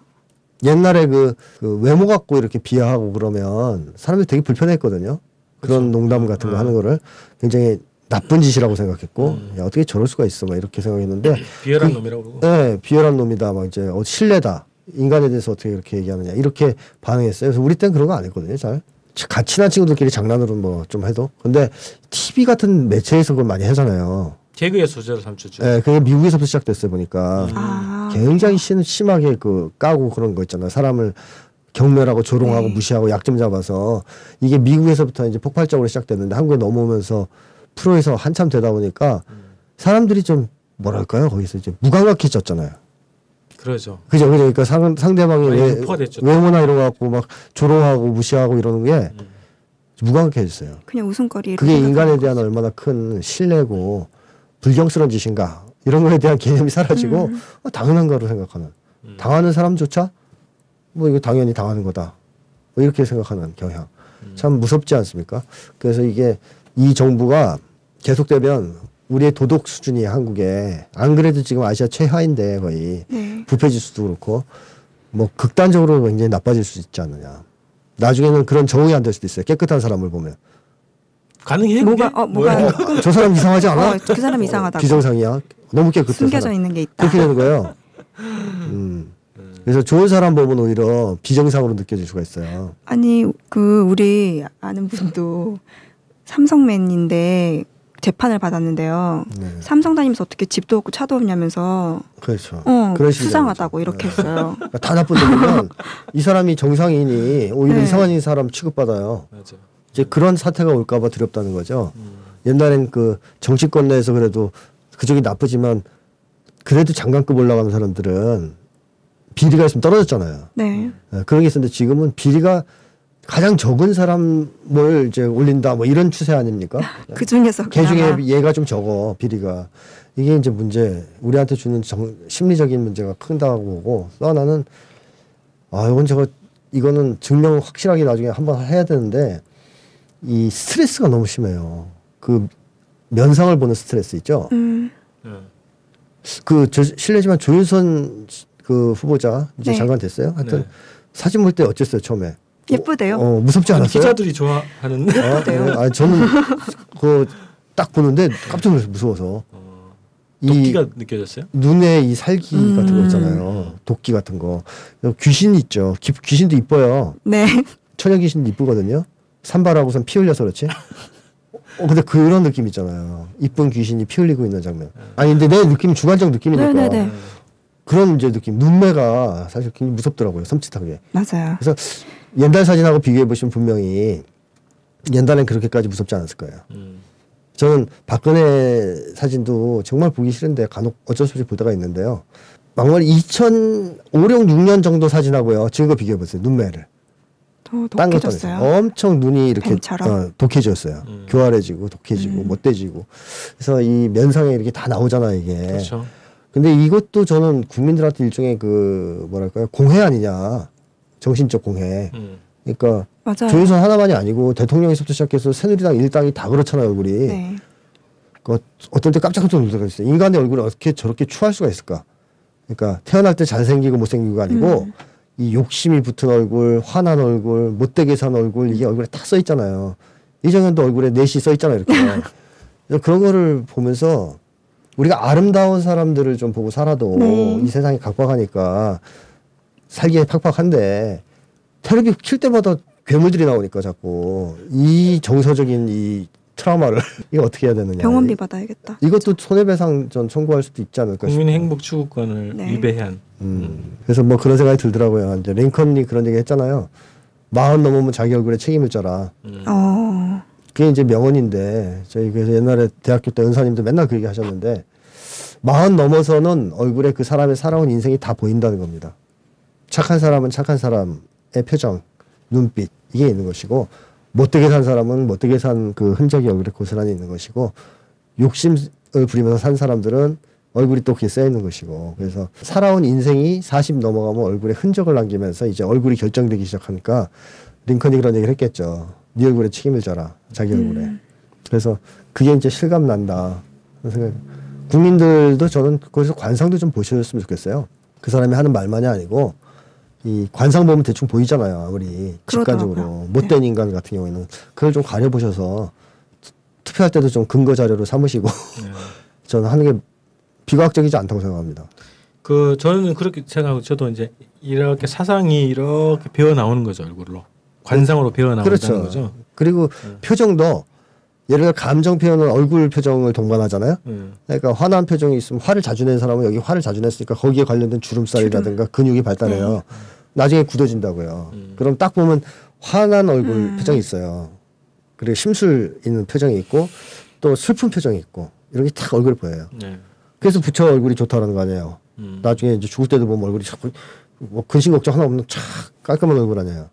옛날에 그, 그 외모 갖고 이렇게 비하하고 그러면 사람들이 되게 불편했거든요. 그런 농담 같은 거 하는 거를 굉장히 나쁜 짓이라고 생각했고 야, 어떻게 저럴 수가 있어 막 이렇게 생각했는데 비열한 그- 놈이라고 그러고. 네, 비열한 놈이다. 막 이제 어, 신뢰다. 인간에 대해서 어떻게 이렇게 얘기하느냐 이렇게 반응했어요. 그래서 우리 때는 그런 거 안 했거든요. 잘 같이 친한 친구들끼리 장난으로 뭐 좀 해도. 근데 티비 같은 매체에서 그걸 많이 하잖아요. 개그의 소재로 삼쳤죠. 네, 그게 미국에서부터 시작됐어요 보니까. 아, 굉장히 심, 심하게 그 까고 그런 거 있잖아요. 사람을 경멸하고 조롱하고 네. 무시하고 약점 잡아서 이게 미국에서부터 이제 폭발적으로 시작됐는데 한국에 넘어오면서 프로에서 한참 되다 보니까 사람들이 좀 뭐랄까요 거기서 이제 무감각해졌잖아요. 그러죠. 그죠, 그죠. 그러니까 상, 상대방이 많이 외, 유포가 됐죠. 외모나 이런 거 갖고 막 조롱하고 무시하고 이러는 게 무감각해졌어요. 그냥 웃음거리. 그게 인간에 대한 얼마나 큰 신뢰고 불경스러운 짓인가 이런 거에 대한 개념이 사라지고 음. 어, 당연한 거로 생각하는 음. 당하는 사람조차 뭐 이거 당연히 당하는 거다 뭐 이렇게 생각하는 경향 음. 참 무섭지 않습니까? 그래서 이게 이 정부가 계속되면 우리의 도덕 수준이 한국에 안 그래도 지금 아시아 최하인데 거의 네. 부패 지수도 그렇고 뭐 극단적으로 굉장히 나빠질 수 있지 않느냐. 나중에는 그런 적응이 안 될 수도 있어요. 깨끗한 사람을 보면 가능해? 뭐가 그게? 어 뭐가 뭐야? 저 사람 이상하지 않아? 어, 그 사람 이상하다고. 비정상이야. 너무 깨끗해. 숨겨져 사람. 있는 게 있다. 그렇게 되는 거예요. 음. 그래서 좋은 사람 보면 오히려 비정상으로 느껴질 수가 있어요. 아니 그 우리 아는 분도 삼성맨인데 재판을 받았는데요. 네. 삼성 다니면서 어떻게 집도 없고 차도 없냐면서 그렇죠. 어 그런 식이죠. 수상하다고 이렇게 했어요. 그러니까 다 나쁜 놈이면 이 사람이 정상인이 오히려 네. 이상한 사람 취급받아요. 맞아. 이제 그런 사태가 올까봐 두렵다는 거죠. 음. 옛날엔 그 정치권 내에서 그래도 그쪽이 나쁘지만 그래도 장관급 올라가는 사람들은 비리가 있으면 떨어졌잖아요. 네. 네, 그런 게 있었는데 지금은 비리가 가장 적은 사람을 이제 올린다 뭐 이런 추세 아닙니까? 그 중에서 걔 중에 얘가 좀 적어 비리가. 이게 이제 문제 우리한테 주는 정, 심리적인 문제가 큰다고 보고 또 나는 아 이건 제가 이거는 증명 확실하게 나중에 한번 해야 되는데 이 스트레스가 너무 심해요. 그 면상을 보는 스트레스 있죠. 음. 그 저, 실례지만 조윤선 그 후보자 이제 네. 장관 됐어요. 하여튼 네. 사진 볼 때 어땠어요 처음에? 예쁘대요. 어, 무섭지 않았어요? 기자들이 좋아하는. 아, 네. 아 저는 그 딱 보는데 깜짝 놀라서 무서워서. 어, 이 도끼가 느껴졌어요? 눈에 이 살기 음. 같은 거 있잖아요. 도끼 같은 거. 귀신 있죠. 귀, 귀신도 이뻐요. 네. 처녀 귀신도 이쁘거든요. 산발하고선 피 흘려서 그렇지. 어 근데 그런 느낌 있잖아요. 이쁜 귀신이 피 흘리고 있는 장면. 아니 근데 내 느낌 주관적 느낌이니까. 네네네. 그런 이제 느낌. 눈매가 사실 굉장히 무섭더라고요. 섬찟하게. 맞아요. 그래서 옛날 사진하고 비교해 보시면 분명히 옛날엔 그렇게까지 무섭지 않았을 거예요. 음. 저는 박근혜 사진도 정말 보기 싫은데 간혹 어쩔 수 없이 볼 때가 있는데요. 막말 이천오, 육, 육 년 정도 사진하고요. 지금 거 비교해 보세요. 눈매를. 더 딴 것도 독해졌어요. 아니죠. 엄청 눈이 이렇게 뱀처럼. 어, 독해졌어요. 음. 교활해지고 독해지고 음. 못돼지고. 그래서 이 면상에 이렇게 다 나오잖아요. 이게. 그렇죠. 근데 이것도 저는 국민들한테 일종의 그 뭐랄까요 공해 아니냐. 정신적 공해. 음. 그러니까 맞아요. 조윤선 하나만이 아니고 대통령에서부터 시작해서 새누리당 일당이 다 그렇잖아요. 얼굴이. 네. 그 어떨 때 깜짝깜짝 놀 때가 있어요. 인간의 얼굴을 어떻게 저렇게 추할 수가 있을까? 그러니까 태어날 때 잘생기고 못생기고가 아니고 음. 이 욕심이 붙은 얼굴, 화난 얼굴, 못되게 산 얼굴 이게 얼굴에 딱 써 있잖아요. 이정현도 얼굴에 넷이 써 있잖아요. 이렇게. 그래서 그런 거를 보면서 우리가 아름다운 사람들을 좀 보고 살아도 네. 이 세상이 각박하니까 살기에 팍팍한데 텔레비 킬 때마다 괴물들이 나오니까 자꾸 이 정서적인 이 트라우마를 이거 어떻게 해야 되느냐. 병원비 받아야겠다. 이것도 손해배상 전 청구할 수도 있지 않을까 국민 싶어요. 행복 추구권을 네. 위배한. 음. 그래서 뭐 그런 생각이 들더라고요. 이제 링컨이 그런 얘기 했잖아요. 마흔 넘으면 자기 얼굴에 책임을 져라. 음. 어. 그게 이제 명언인데 저희 그래서 옛날에 대학교 때 은사님도 맨날 그 얘기 하셨는데 마흔 넘어서는 얼굴에 그 사람의 살아온 인생이 다 보인다는 겁니다. 착한 사람은 착한 사람의 표정, 눈빛 이게 있는 것이고 못되게 산 사람은 못되게 산 그 흔적이 얼굴에 고스란히 있는 것이고 욕심을 부리면서 산 사람들은 얼굴이 또 그게 써 있는 것이고 그래서 살아온 인생이 사십 넘어가면 얼굴에 흔적을 남기면서 이제 얼굴이 결정되기 시작하니까 링컨이 그런 얘기를 했겠죠. 네 얼굴에 책임을 져라. 자기 얼굴에. 음. 그래서 그게 이제 실감 난다. 그런 생각. 국민들도 저는 거기서 관상도 좀 보셨으면 좋겠어요. 그 사람이 하는 말만이 아니고 이 관상 보면 대충 보이잖아요. 아무리 직관적으로. 그러더라고요. 못된 네. 인간 같은 경우에는 그걸 좀 가려보셔서 투표할 때도 좀 근거 자료로 삼으시고 네. 저는 하는 게 비과학적이지 않다고 생각합니다. 그 저는 그렇게 생각하고 저도 이제 이렇게 사상이 이렇게 배어 나오는 거죠 얼굴로 관상으로 배어 나온다는 그렇죠. 거죠. 그리고 네. 표정도 예를 들어 감정 표현은 얼굴 표정을 동반하잖아요. 음. 그러니까 화난 표정이 있으면 화를 자주 낸 사람은 여기 화를 자주 냈으니까 거기에 관련된 주름살이라든가 근육이 발달해요. 나중에 굳어진다고요. 음. 그럼 딱 보면 화난 얼굴 음. 표정이 있어요. 그리고 심술 있는 표정이 있고 또 슬픈 표정이 있고 이런 게 딱 얼굴에 보여요. 네. 그래서 부처 얼굴이 좋다라는 거 아니에요. 음. 나중에 이제 죽을 때도 보면 얼굴이 자꾸 뭐 근심 걱정 하나 없는 촥 깔끔한 얼굴 아니에요.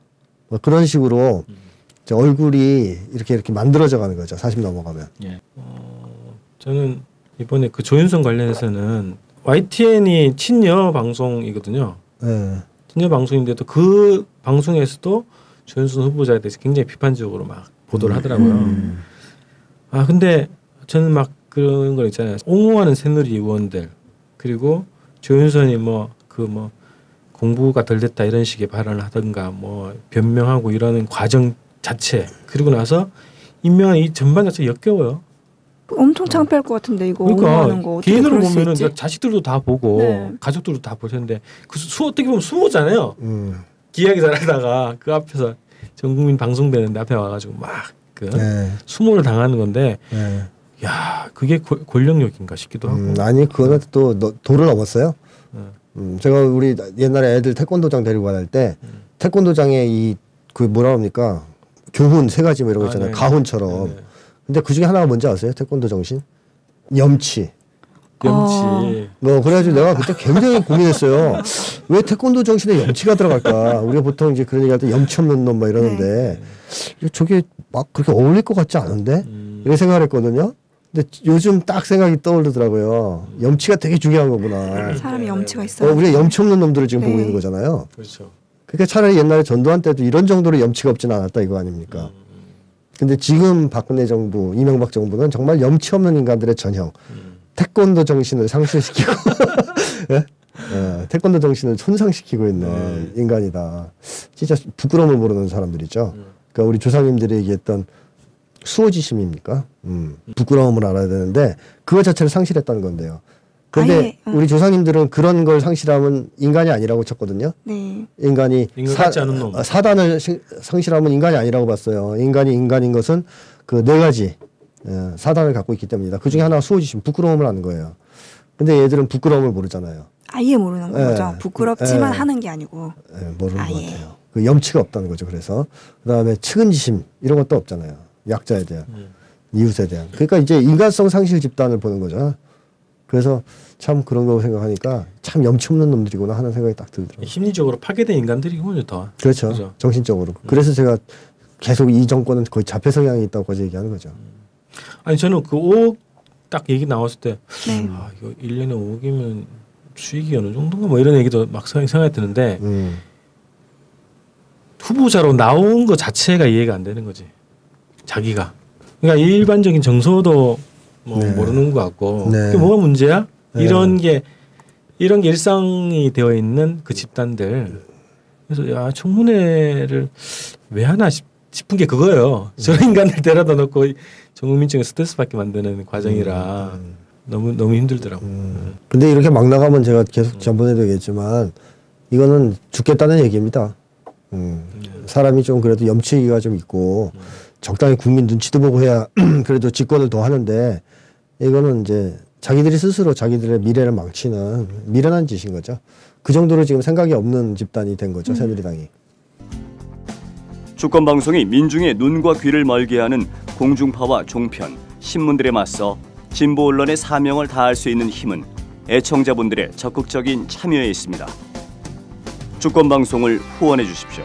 뭐 그런 식으로 음. 이제 얼굴이 이렇게 이렇게 만들어져 가는 거죠. 사십 넘어가면. 예. 어, 저는 이번에 그 조윤선 관련해서는 와이티엔이 친여 방송이거든요. 네. 친여 방송인데도 그 방송에서도 조윤선 후보자에 대해서 굉장히 비판적으로 막 보도를 하더라고요. 음. 아 근데 저는 막 그런 거 있잖아요. 옹호하는 새누리 의원들 그리고 조윤선이 뭐 그 뭐 공부가 덜 됐다 이런 식의 발언을 하든가 뭐 변명하고 이러는 과정 자체 그리고 나서 임명한 이 전반 자체가 역겨워요. 엄청 창피할 것 같은데 이거 그러니까 옹호하는 거 어떻게 개인으로 그럴 수 보면은 있지? 자식들도 다 보고 네. 가족들도 다 보셨는데 그 수 어떻게 보면 수모잖아요. 음. 기하게 잘하다가 그 앞에서 전 국민 방송되는데 앞에 와가지고 막그 네. 수모를 당하는 건데 네. 야 그게 고, 권력욕인가 싶기도 하고. 음, 아니 그거는 또 너, 도를 넘었어요. 음. 음, 제가 우리 옛날에 애들 태권도장 데리고 갈 때 음. 태권도장에 이 그 뭐라 합니까 교훈 세 가지 뭐 이런 거 있잖아요. 아, 네. 가훈처럼. 네, 네. 근데 그 중에 하나가 뭔지 아세요? 태권도 정신? 염치. 염치. 어. 뭐 그래가지고 내가 그때 굉장히 고민했어요. 왜 태권도 정신에 염치가 들어갈까? 우리가 보통 이제 그런 얘기할 때 염치 없는 놈 막 이러는데 네. 저게 막 그렇게 어울릴 것 같지 않은데 음. 이런 생각을 했거든요. 근데 요즘 딱 생각이 떠오르더라고요. 염치가 되게 중요한 거구나. 사람이 염치가 있어요. 어, 우리가 염치 없는 놈들을 지금 네. 보고 있는 거잖아요. 그렇죠. 그러니까 차라리 옛날에 전두환 때도 이런 정도로 염치가 없지는 않았다 이거 아닙니까? 음. 근데 지금 박근혜 정부, 이명박 정부는 정말 염치 없는 인간들의 전형. 음. 태권도 정신을 상실시키고 네? 네, 태권도 정신을 손상시키고 있는 음. 인간이다. 진짜 부끄러움을 모르는 사람들이죠. 음. 그러니까 우리 조상님들이 얘기했던 수호지심입니까? 음. 부끄러움을 알아야 되는데 그거 자체를 상실했다는 건데요. 근데 아예, 어. 우리 조상님들은 그런 걸 상실하면 인간이 아니라고 쳤거든요. 네. 인간이 인간 같지 않은 놈. 사단을 시, 상실하면 인간이 아니라고 봤어요. 인간이 인간인 것은 그 네 가지 예, 사단을 갖고 있기 때문이다. 그 중에 하나가 수호지심, 부끄러움을 하는 거예요. 근데 얘들은 부끄러움을 모르잖아요. 아예 모르는 예, 거죠. 부끄럽지만 예, 하는 게 아니고. 예, 모르는 아예. 것 같아요. 그 염치가 없다는 거죠. 그래서 그다음에 측은지심 이런 것도 없잖아요. 약자에 대한, 음. 이웃에 대한. 그러니까 이제 인간성 상실 집단을 보는 거죠. 그래서 참 그런 거 생각하니까 참 염치 없는 놈들이구나 하는 생각이 딱 들더라고요. 심리적으로 파괴된 인간들이군요, 더. 그렇죠. 그렇죠. 정신적으로. 음. 그래서 제가 계속 이 정권은 거의 자폐 성향이 있다고 거저 얘기하는 거죠. 음. 아니 저는 그 오억 딱 얘기 나왔을 때 네. 아, 이거 일 년에 오억이면 수익이 어느 정도인가 뭐 이런 얘기도 막 생각이 드는데 음. 후보자로 나온 것 자체가 이해가 안 되는 거지. 자기가. 그러니까 일반적인 정서도 뭐 네. 모르는 것 같고 네. 그게 뭐가 문제야? 네. 이런 게 이런 게 일상이 되어 있는 그 집단들. 그래서 야 청문회를 왜 하나 싶, 싶은 게 그거예요. 저런 인간들 데려다 놓고 전 국민층에 스트레스 받게 만드는 과정이라 음. 너무 너무 힘들더라고. 음. 근데 이렇게 막 나가면 제가 계속 전번에도 얘기했지만 이거는 죽겠다는 얘기입니다. 음. 사람이 좀 그래도 염치가 좀 있고 음. 적당히 국민 눈치도 보고 해야 그래도 집권을 더 하는데 이거는 이제 자기들이 스스로 자기들의 미래를 망치는 미련한 짓인 거죠. 그 정도로 지금 생각이 없는 집단이 된 거죠. 음. 새누리당이. 주권방송이 민중의 눈과 귀를 멀게 하는 공중파와 종편, 신문들에 맞서 진보 언론의 사명을 다할 수 있는 힘은 애청자분들의 적극적인 참여에 있습니다. 주권방송을 후원해 주십시오.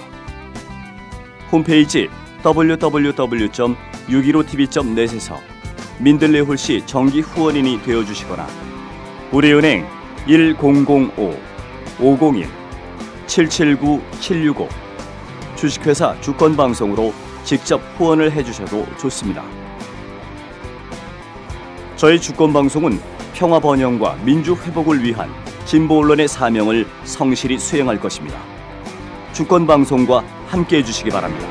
홈페이지 더블유 더블유 더블유 점 육일오 티비 점 넷에서 민들레 홀씨 정기 후원인이 되어주시거나 우리은행 일공공오 오공일 칠칠구 칠육오 주식회사 주권방송으로 직접 후원을 해주셔도 좋습니다. 저희 주권방송은 평화번영과 민주회복을 위한 진보 언론의 사명을 성실히 수행할 것입니다. 주권방송과 함께해 주시기 바랍니다.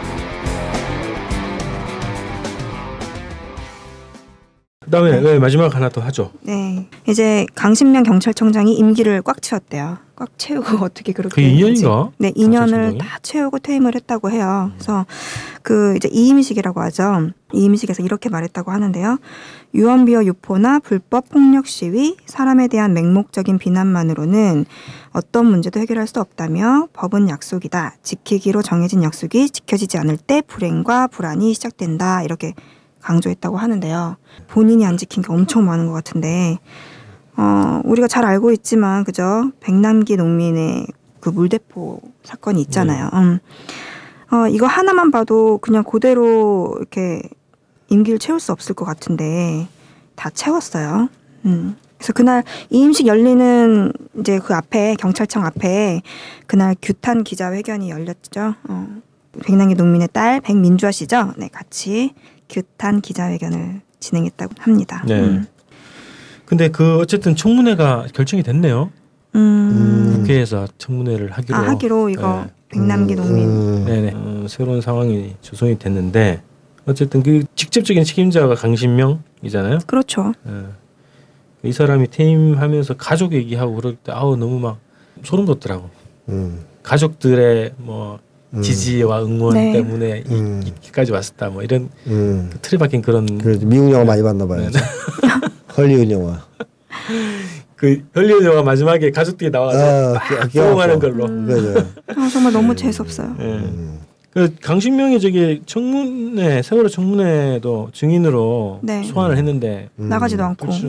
그다음에 네, 마지막 하나 더 하죠. 네, 이제 강신명 경찰청장이 임기를 꽉 채웠대요. 꽉 채우고 어떻게 그렇게? 그 이 년인가? 네, 이 년을 다 채우고 퇴임을 했다고 해요. 그래서 그 이제 이임식이라고 하죠. 이임식에서 이렇게 말했다고 하는데요. 유언비어 유포나 불법 폭력 시위, 사람에 대한 맹목적인 비난만으로는 어떤 문제도 해결할 수 없다며 법은 약속이다. 지키기로 정해진 약속이 지켜지지 않을 때 불행과 불안이 시작된다. 이렇게 강조했다고 하는데요. 본인이 안 지킨 게 엄청 많은 것 같은데 어, 우리가 잘 알고 있지만 그죠? 백남기 농민의 그 물대포 사건이 있잖아요. 네. 음. 어, 이거 하나만 봐도 그냥 그대로 이렇게 임기를 채울 수 없을 것 같은데 다 채웠어요. 음. 그래서 그날 이임식 열리는 이제 그 앞에 경찰청 앞에 그날 규탄 기자회견이 열렸죠. 어. 백남기 농민의 딸 백민주아 씨죠. 네, 같이 규탄 기자회견을 진행했다고 합니다. 네. 음. 근데 그 어쨌든 청문회가 결정이 됐네요. 음. 국회에서 청문회를 하기로. 아, 하기로 이거 네. 백남기 농민. 음. 네네. 어, 새로운 상황이 조성이 됐는데 어쨌든 그 직접적인 책임자가 강신명이잖아요. 그렇죠. 네. 이 사람이 퇴임하면서 가족 얘기하고 그럴 때 아우 너무 막 소름 돋더라고. 음. 가족들의 뭐 음. 지지와 응원 네. 때문에 음. 이, 이까지 왔었다. 뭐 이런 음. 그 틀에 박힌 그런. 그래도 미국 영화 많이 봤나 봐요. 네. 헐리우드 영화. 그 헐리우드 영화 마지막에 가족들이 나와서 아, 포옹하는 걸로. 음. 그죠. 아, 정말 너무 재수없어요. 네. 음. 그 강신명이 저기 청문회 세월호 청문회도 증인으로 네. 소환을 했는데 음. 나가지도 않고. 불충,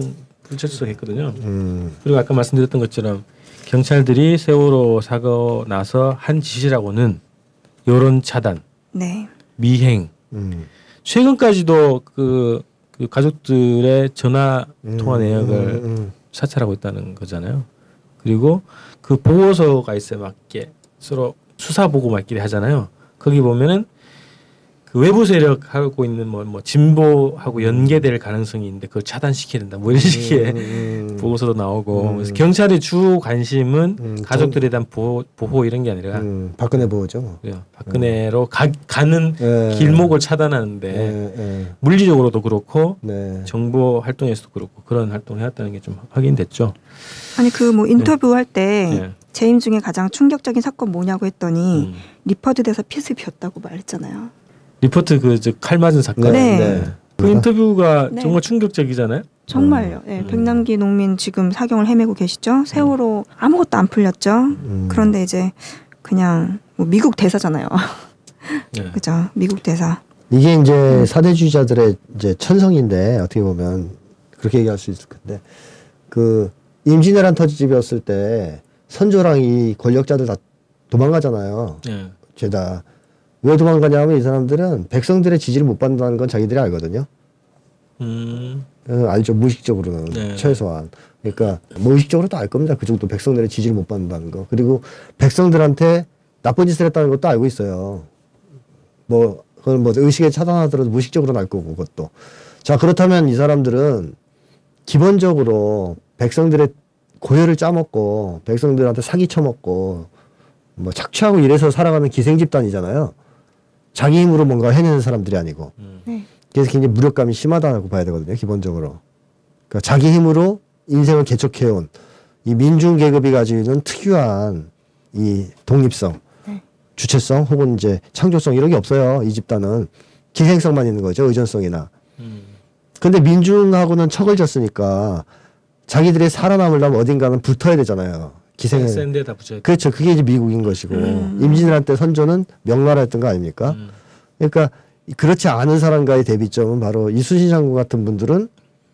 불출석했거든요. 음. 그리고 아까 말씀드렸던 것처럼 경찰들이 세월호 사고 나서 한 짓이라고는 여론 차단, 네. 미행, 음. 최근까지도 그, 그 가족들의 전화 통화 음, 내역을 음, 음. 사찰하고 있다는 거잖아요. 그리고 그 보고서가 있어요. 막 이렇게 서로 수사 보고말끼리 하잖아요. 거기 보면은 그 외부 세력하고 있는 뭐, 뭐 진보하고 연계될 가능성이 있는데 그걸 차단시켜야 된다. 뭐 이런 식의 음, 음. 보고서도 나오고 음. 그래서 경찰의 주 관심은 음, 가족들에 대한 보호, 보호 이런 게 아니라 음, 박근혜 보호죠. 그래요. 박근혜로 가, 가는 예. 길목을 차단하는데 예, 예. 물리적으로도 그렇고 네. 정보 활동에서도 그렇고 그런 활동을 해왔다는 게 좀 확인됐죠. 아니 그 뭐 인터뷰 할 때 네. 재임 중에 가장 충격적인 사건 뭐냐고 했더니 음. 리퍼드에서 핏을 비웠다고 말했잖아요. 리포트 그 칼 맞은 사건. 네. 그 인터뷰가 네. 정말 충격적이잖아요. 정말요. 네, 음. 백남기 농민 지금 사경을 헤매고 계시죠. 세월호 아무것도 안 풀렸죠. 음. 그런데 이제 그냥 뭐 미국 대사잖아요. 네. 그죠? 미국 대사. 이게 이제 사대주의자들의 이제 천성인데 어떻게 보면 그렇게 얘기할 수 있을 건데 그 임진왜란 터지집이었을 때 선조랑 이 권력자들 다 도망가잖아요. 네. 죄다. 왜 도망가냐면 이 사람들은 백성들의 지지를 못 받는다는 건 자기들이 알거든요. 음. 어, 알죠. 무의식적으로는 네. 최소한. 그러니까 무의식적으로도 알 겁니다. 그 정도 백성들의 지지를 못 받는다는 거. 그리고 백성들한테 나쁜 짓을 했다는 것도 알고 있어요. 뭐 그건 뭐 의식에 차단하더라도 무의식적으로는 알 거고 그것도. 자 그렇다면 이 사람들은 기본적으로 백성들의 고열을 짜먹고 백성들한테 사기 쳐먹고 뭐 착취하고 이래서 살아가는 기생 집단이잖아요. 자기 힘으로 뭔가 해내는 사람들이 아니고. 네. 그래서 굉장히 무력감이 심하다고 봐야 되거든요. 기본적으로. 그러니까 자기 힘으로 인생을 개척해온 이 민중 계급이 가지고 있는 특유한 이 독립성, 네. 주체성 혹은 이제 창조성 이런 게 없어요. 이 집단은 기생성만 있는 거죠. 의존성이나. 음. 근데 민중하고는 척을 졌으니까 자기들이 살아남으려면 어딘가는 붙어야 되잖아요. 기생을. 센 데다 붙여야 돼. 그렇죠. 그게 이제 미국인 것이고 음. 임진왜란 때 선조는 명나라였던 거 아닙니까? 음. 그러니까 그렇지 않은 사람과의 대비점은 바로 이순신 장군 같은 분들은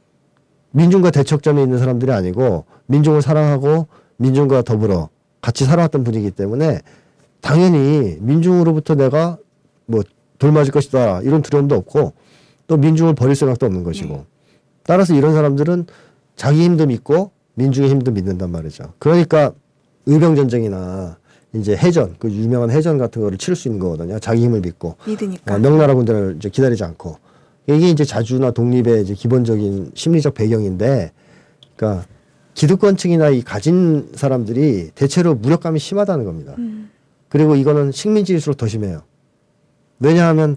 민중과 대척점에 있는 사람들이 아니고 민중을 사랑하고 민중과 더불어 같이 살아왔던 분이기 때문에 당연히 민중으로부터 내가 뭐 돌 맞을 것이다 이런 두려움도 없고 또 민중을 버릴 생각도 없는 것이고 따라서 이런 사람들은 자기 힘도 믿고 민중의 힘도 믿는단 말이죠. 그러니까 의병전쟁이나 이제 해전, 그 유명한 해전 같은 거를 치를 수 있는 거거든요. 자기 힘을 믿고. 믿으니까. 어, 명나라 군대를 이제 기다리지 않고. 이게 이제 자주나 독립의 이제 기본적인 심리적 배경인데, 그러니까 기득권층이나 이 가진 사람들이 대체로 무력감이 심하다는 겁니다. 음. 그리고 이거는 식민지일수록 더 심해요. 왜냐하면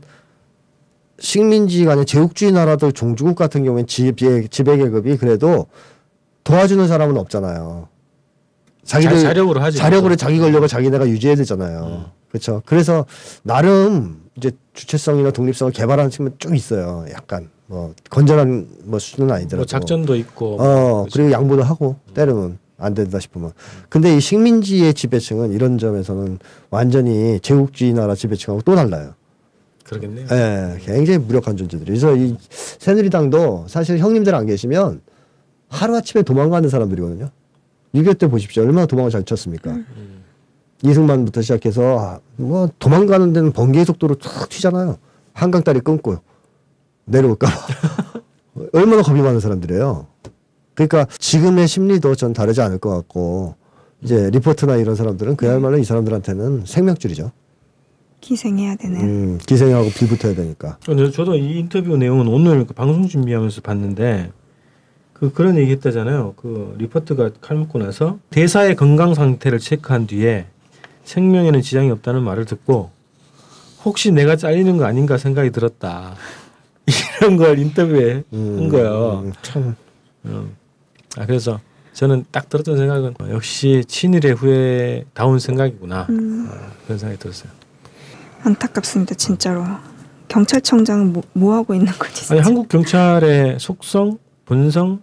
식민지가 아니라 제국주의 나라들 종주국 같은 경우엔 지배, 지배계급이 그래도 도와주는 사람은 없잖아요. 자기들 자, 자력으로 하지. 자력으로 자기 권력을 자기네가 유지해야 되잖아요. 음. 그렇죠. 그래서 나름 이제 주체성이나 독립성을 개발하는 측면 쭉 있어요. 약간 뭐 건전한 뭐 수준은 아니더라도. 뭐 작전도 있고. 어 그렇죠. 그리고 양보도 하고 때로는 안 된다 싶으면. 근데 이 식민지의 지배층은 이런 점에서는 완전히 제국주의 나라 지배층하고 또 달라요. 그러겠네요. 예, 굉장히 무력한 존재들이. 그래서 이 새누리당도 사실 형님들 안 계시면 하루아침에 도망가는 사람들이거든요. 육이오 때 보십시오. 얼마나 도망을 잘 쳤습니까? 음. 이승만부터 시작해서 아, 뭐 도망가는 데는 번개의 속도로 툭 튀잖아요. 한강다리 끊고 내려올까 봐. 얼마나 겁이 많은 사람들이에요. 그러니까 지금의 심리도 전 다르지 않을 것 같고 이제 리포트나 이런 사람들은 그야말로 이 사람들한테는 생명줄이죠. 기생해야 되는. 음, 기생하고 빌붙어야 되니까. 근데 저도 이 인터뷰 내용은 오늘 그 방송 준비하면서 봤는데 그 그런 얘기 했다잖아요. 그 리포트가 칼 먹고 나서 대사의 건강 상태를 체크한 뒤에 생명에는 지장이 없다는 말을 듣고 혹시 내가 잘리는 거 아닌가 생각이 들었다. 이런 걸 인터뷰에 음, 한 거예요. 음, 참. 음. 아 그래서 저는 딱 들었던 생각은 역시 친일의 후예다운 생각이구나. 음. 아, 그런 생각이 들었어요. 안타깝습니다. 진짜로. 경찰청장은 뭐, 뭐 하고 있는 거지? 진짜? 아니 한국 경찰의 속성, 본성,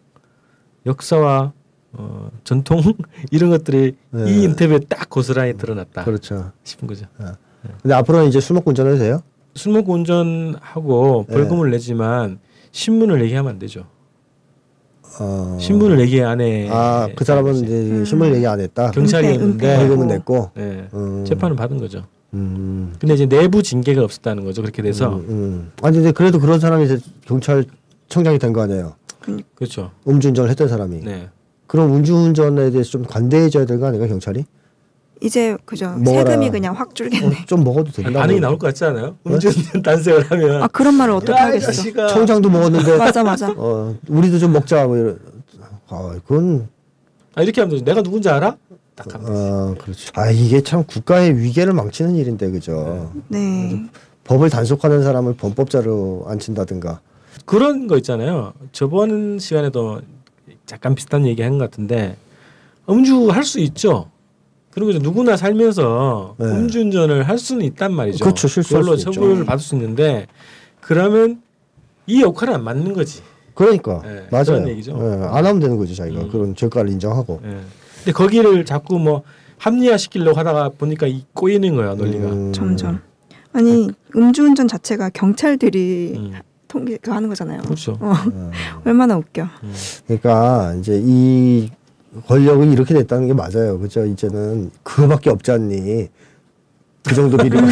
역사와 어, 전통 이런 것들이 네. 이 인터뷰에 딱 고스란히 드러났다 그렇죠. 싶은 거죠. 근데 앞으로는 이제 술 먹고 운전해도 돼요? 술 먹고 운전하고 네. 벌금을 내지만 신문을 얘기하면 안 되죠. 어. 신분을 얘기 안 해. 아그 사람은 이제 음. 신분을 얘기 안 했다. 경찰이었는데 벌금은 냈고. 네. 음. 재판을 받은 거죠. 음. 근데 이제 내부 징계가 없었다는 거죠. 그렇게 돼서. 음, 음. 아니 근데 그래도 그런 사람이 이제 경찰청장이 된 거 아니에요. 그렇죠. 음주운전을 했던 사람이. 네. 그럼 음주운전에 대해서 좀 관대해져야 될 거 아닌가 경찰이? 이제 그죠. 먹어라. 세금이 그냥 확 줄겠네. 어, 좀 먹어도 된다. 반응이 나올 것 같지 않아요? 음주운전 단속을 하면. 아 그런 말을 어떻게 야, 이 하겠어. 자식아. 청장도 먹었는데. 맞아 맞아. 어 우리도 좀 먹자 뭐 이런. 아 그건. 아 이렇게 하면 되죠. 내가 누군지 알아? 딱 하면 되지. 아 그렇죠. 아 이게 참 국가의 위계를 망치는 일인데 그죠. 네. 법을 단속하는 사람을 범법자로 앉힌다든가. 그런 거 있잖아요. 저번 시간에도 약간 비슷한 얘기 한 것 같은데 음주할 수 있죠. 그리고 이제 누구나 살면서 네. 음주운전을 할 수는 있단 말이죠. 그렇죠. 실수할 그걸로 수 있죠. 처벌을 받을 수 있는데 그러면 이 역할은 안 맞는 거지. 그러니까 네, 맞아요. 그런 얘기죠. 네, 안 하면 되는 거죠 자기가. 음. 그런 죄가를 인정하고. 예. 근데 거기를 자꾸 뭐 합리화시키려고 하다가 보니까 이 꼬이는 거야 논리가. 음. 점점. 아니 음주운전 자체가 경찰들이 음. 통계 그거 하는 거잖아요. 그렇죠. 어. 얼마나 웃겨. 그러니까 이제 이 권력이 이렇게 됐다는 게 맞아요. 그죠? 이제는 그거밖에 없지 않니? 그 정도 비리가.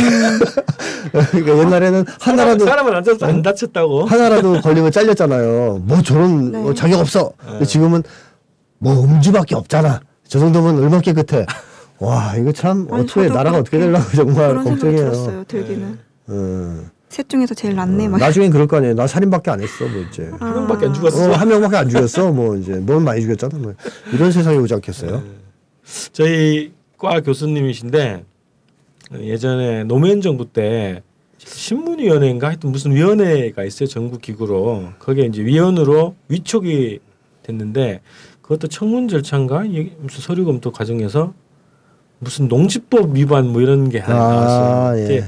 그러니까 옛날에는 하나라도 사람을 안, 다쳤, 안 다쳤다고. 하나라도 걸리면 잘렸잖아요. 뭐 저런 네. 뭐 자격 없어. 근데 지금은 뭐 음주밖에 없잖아. 저 정도면 얼마나 깨끗해. 와 이거 참 아니, 어떻게 저도 나라가 어떻게 그렇게 되려고 정말 그런 생각이 걱정이에요. 들었어요. 들기는. 음. 셋 중에서 제일 낫네. 막. 나중엔 그럴 거 아니에요. 나 살인밖에 안 했어. 뭐 이제. 한 명밖에 안 죽었어. 어, 한 명밖에 안 죽였어. 뭐 이제 넌 많이 죽였잖아. 뭐 이런 세상이 오지 않겠어요? 저희 과 교수님이신데 예전에 노무현 정부 때 신문위원회인가 하여튼 무슨 위원회가 있어요. 전국 기구로. 거기에 이제 위원으로 위촉이 됐는데 그것도 청문 절차인가 이게 무슨 서류 검토 과정에서 무슨 농지법 위반 뭐 이런 게 하나 아, 나왔어요. 예. 이게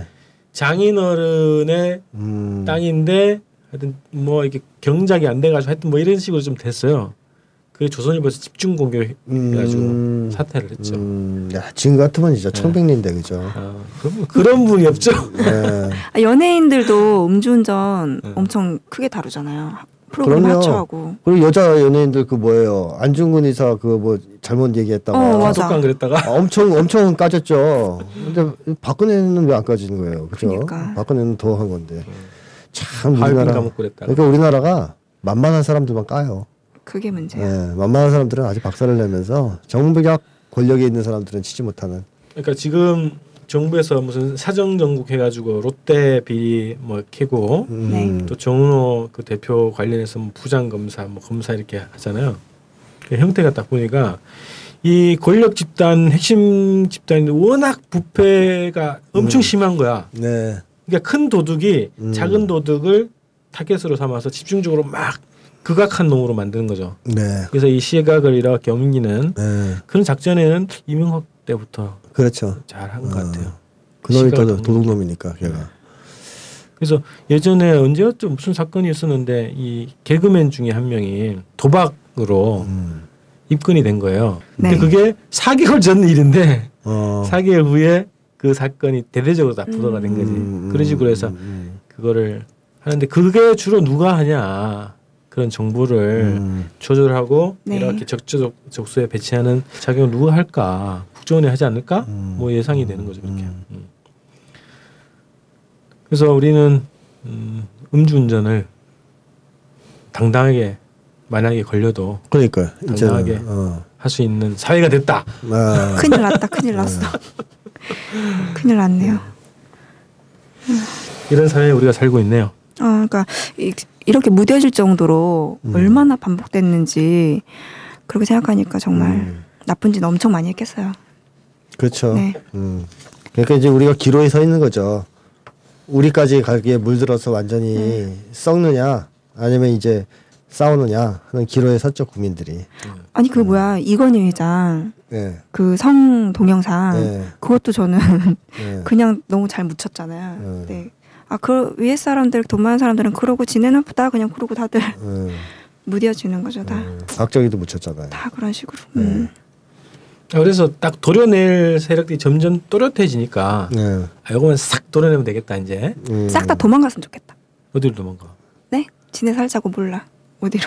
장인어른의 음. 땅인데 하여튼 뭐 이게 경작이 안 돼가지고 하여튼 뭐 이런 식으로 좀 됐어요. 그 조선일보에서 집중 공격해가지고 음. 사퇴를 했죠. 음. 야, 지금 같으면 진짜 청백리인데 그죠? 아, 그럼 그런 분이 없죠. 네. 아, 연예인들도 음주운전 네. 엄청 크게 다루잖아요. 프로그램 그럼요. 하차하고. 그리고 여자 연예인들 그 뭐예요? 안중근 의사 그 뭐 잘못 얘기했다가 어, 맞아. 독감 그랬다가 아, 엄청 엄청 까졌죠. 근데 박근혜는 왜 안 까지는 거예요? 그죠? 그러니까. 박근혜는 더 한 건데. 참 하얼빈 우리나라 감옥 그랬다가 그러니까 우리나라가 만만한 사람들만 까요. 그게 문제야. 예, 만만한 사람들은 아직 박살을 내면서 정부적 권력에 있는 사람들은 치지 못하는. 그러니까 지금 정부에서 무슨 사정정국 해가지고 롯데 비리 뭐 캐고 음. 네. 또 정은호 그 대표 관련해서 뭐 부장 검사 뭐 검사 이렇게 하잖아요. 그 형태가 딱 보니까 이 권력 집단 핵심 집단이 워낙 부패가 엄청 음. 심한 거야. 네. 그러니까 큰 도둑이 음. 작은 도둑을 타겟으로 삼아서 집중적으로 막 극악한 놈으로 만드는 거죠. 네. 그래서 이 시각을 이렇게 옮기는 네. 그런 작전에는 이명박 때부터 그렇죠. 잘 한 것 어. 같아요. 그놈이 또 시각을 도둑놈이니까 걔가. 그래서 예전에 언제였죠? 무슨 사건이 있었는데 이 개그맨 중에 한 명이 도박으로 음. 입건이 된 거예요. 근데 네. 그게 사 개월 전 일인데 어. 사 개월 후에 그 사건이 대대적으로 다 부도가 된 거지. 음, 그런 식으로 해서 음, 그거를 하는데 그게 주로 누가 하냐. 그런 정보를 음. 조절하고 네. 이렇게 적재적소에 배치하는 작용을 누가 할까? 국정원이 하지 않을까? 음. 뭐 예상이 되는 거죠. 그렇게. 음. 음. 그래서 우리는 음, 음주운전을 당당하게 만약에 걸려도 그러니까 당당하게 이제는 어. 할 수 있는 사회가 됐다. 아. 큰일 났다. 큰일 났어. 큰일 났네요. 이런 사회에 우리가 살고 있네요. 어, 그러니까 이, 이렇게 무뎌질 정도로 음. 얼마나 반복됐는지 그렇게 생각하니까 정말 음. 나쁜 짓 엄청 많이 했겠어요. 그렇죠. 네. 음. 그러니까 이제 우리가 기로에 서 있는 거죠. 우리까지 가기에 물들어서 완전히 음. 썩느냐 아니면 이제 싸우느냐 하는 기로에 섰죠 국민들이. 아니 그 뭐야 이건희 회장 네. 그 성 동영상 네. 그것도 저는 네. 그냥 너무 잘 묻혔잖아요. 네. 네. 아, 그 위에 사람들 돈 많은 사람들은 그러고 지내나 보다 그냥 그러고 다들 음. 무뎌지는 거죠 다. 음. 박정희도 묻혔잖아요. 다 그런 식으로. 네. 음. 그래서 딱 도려낼 세력들이 점점 또렷해지니까 네. 아, 이거만 싹 도려내면 되겠다 이제. 음. 싹 다 도망갔으면 좋겠다. 어디로 도망가? 네? 지네 살자고 몰라. 어디로?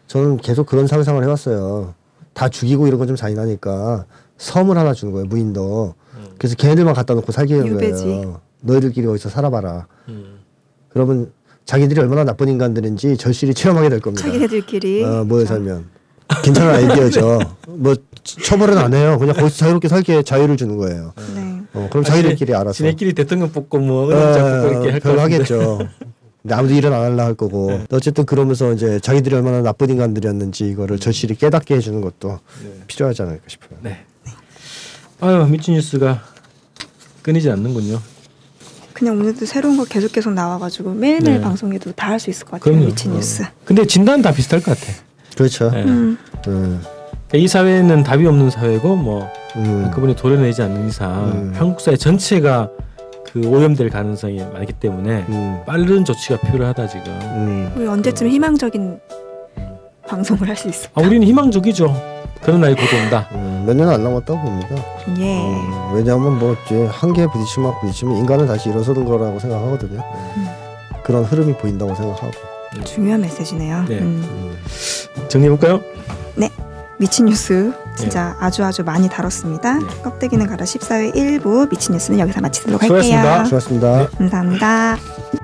저는 계속 그런 상상을 해왔어요. 다 죽이고 이런 건 좀 잔인하니까 섬을 하나 주는 거예요. 무인도. 음. 그래서 걔네들만 갖다 놓고 살게 하는 유배지. 거예요. 너희들끼리 거기서 살아봐라. 음. 그러면 자기들이 얼마나 나쁜 인간들인지 절실히 체험하게 될 겁니다. 자기네들끼리 어, 모여 살면. 괜찮은 아이디어죠. 뭐 처벌은 안 해요. 그냥 거기서 자유롭게 살게 자유를 주는 거예요. 네. 어, 그럼 아, 자기들끼리 지네, 알아서. 지네끼리 대통령 뽑고 뭐 은행장 뽑고 이렇게 할 별로 거 하겠죠. 근데 아무도 일은 안 하려 할 거고. 네. 어쨌든 그러면서 이제 자기들이 얼마나 나쁜 인간들이었는지 이거를 절실히 깨닫게 해주는 것도 네. 필요하지 않을까 싶어요. 네. 아유 미친 뉴스가 끊이지 않는군요. 그냥 오늘도 새로운 거 계속 계속 나와가지고 매일매일 네. 방송에도 다 할 수 있을 것 같아요. 그럼요. 미친 뉴스. 어. 근데 진단은 다 비슷할 것 같아. 그렇죠. 네. 음. 음. 이 사회는 답이 없는 사회고 뭐 음. 그분이 도려내지 않는 이상 음. 한국 사회 전체가 그 오염될 가능성이 많기 때문에 음. 빠른 조치가 필요하다 지금. 음. 우리 언제쯤 희망적인 방송을 할 수 있을까? 아 우리는 희망적이죠. 그런 날이 곧 온다. 음, 몇 년 안 남았다고 봅니다. 예. 음, 왜냐하면 뭐 이제 한계에 부딪히면 부딪히면 인간은 다시 일어서는 거라고 생각하거든요. 음. 그런 흐름이 보인다고 생각하고. 중요한 메시지네요. 네. 음. 음. 정리해 볼까요? 미친 뉴스 진짜 아주 아주 많이 다뤘습니다. 네. 껍데기는 가라 십사 회 일 부 미친 뉴스는 여기서 마치도록 할게요. 수고하셨습니다. 수고하셨습니다. 감사합니다.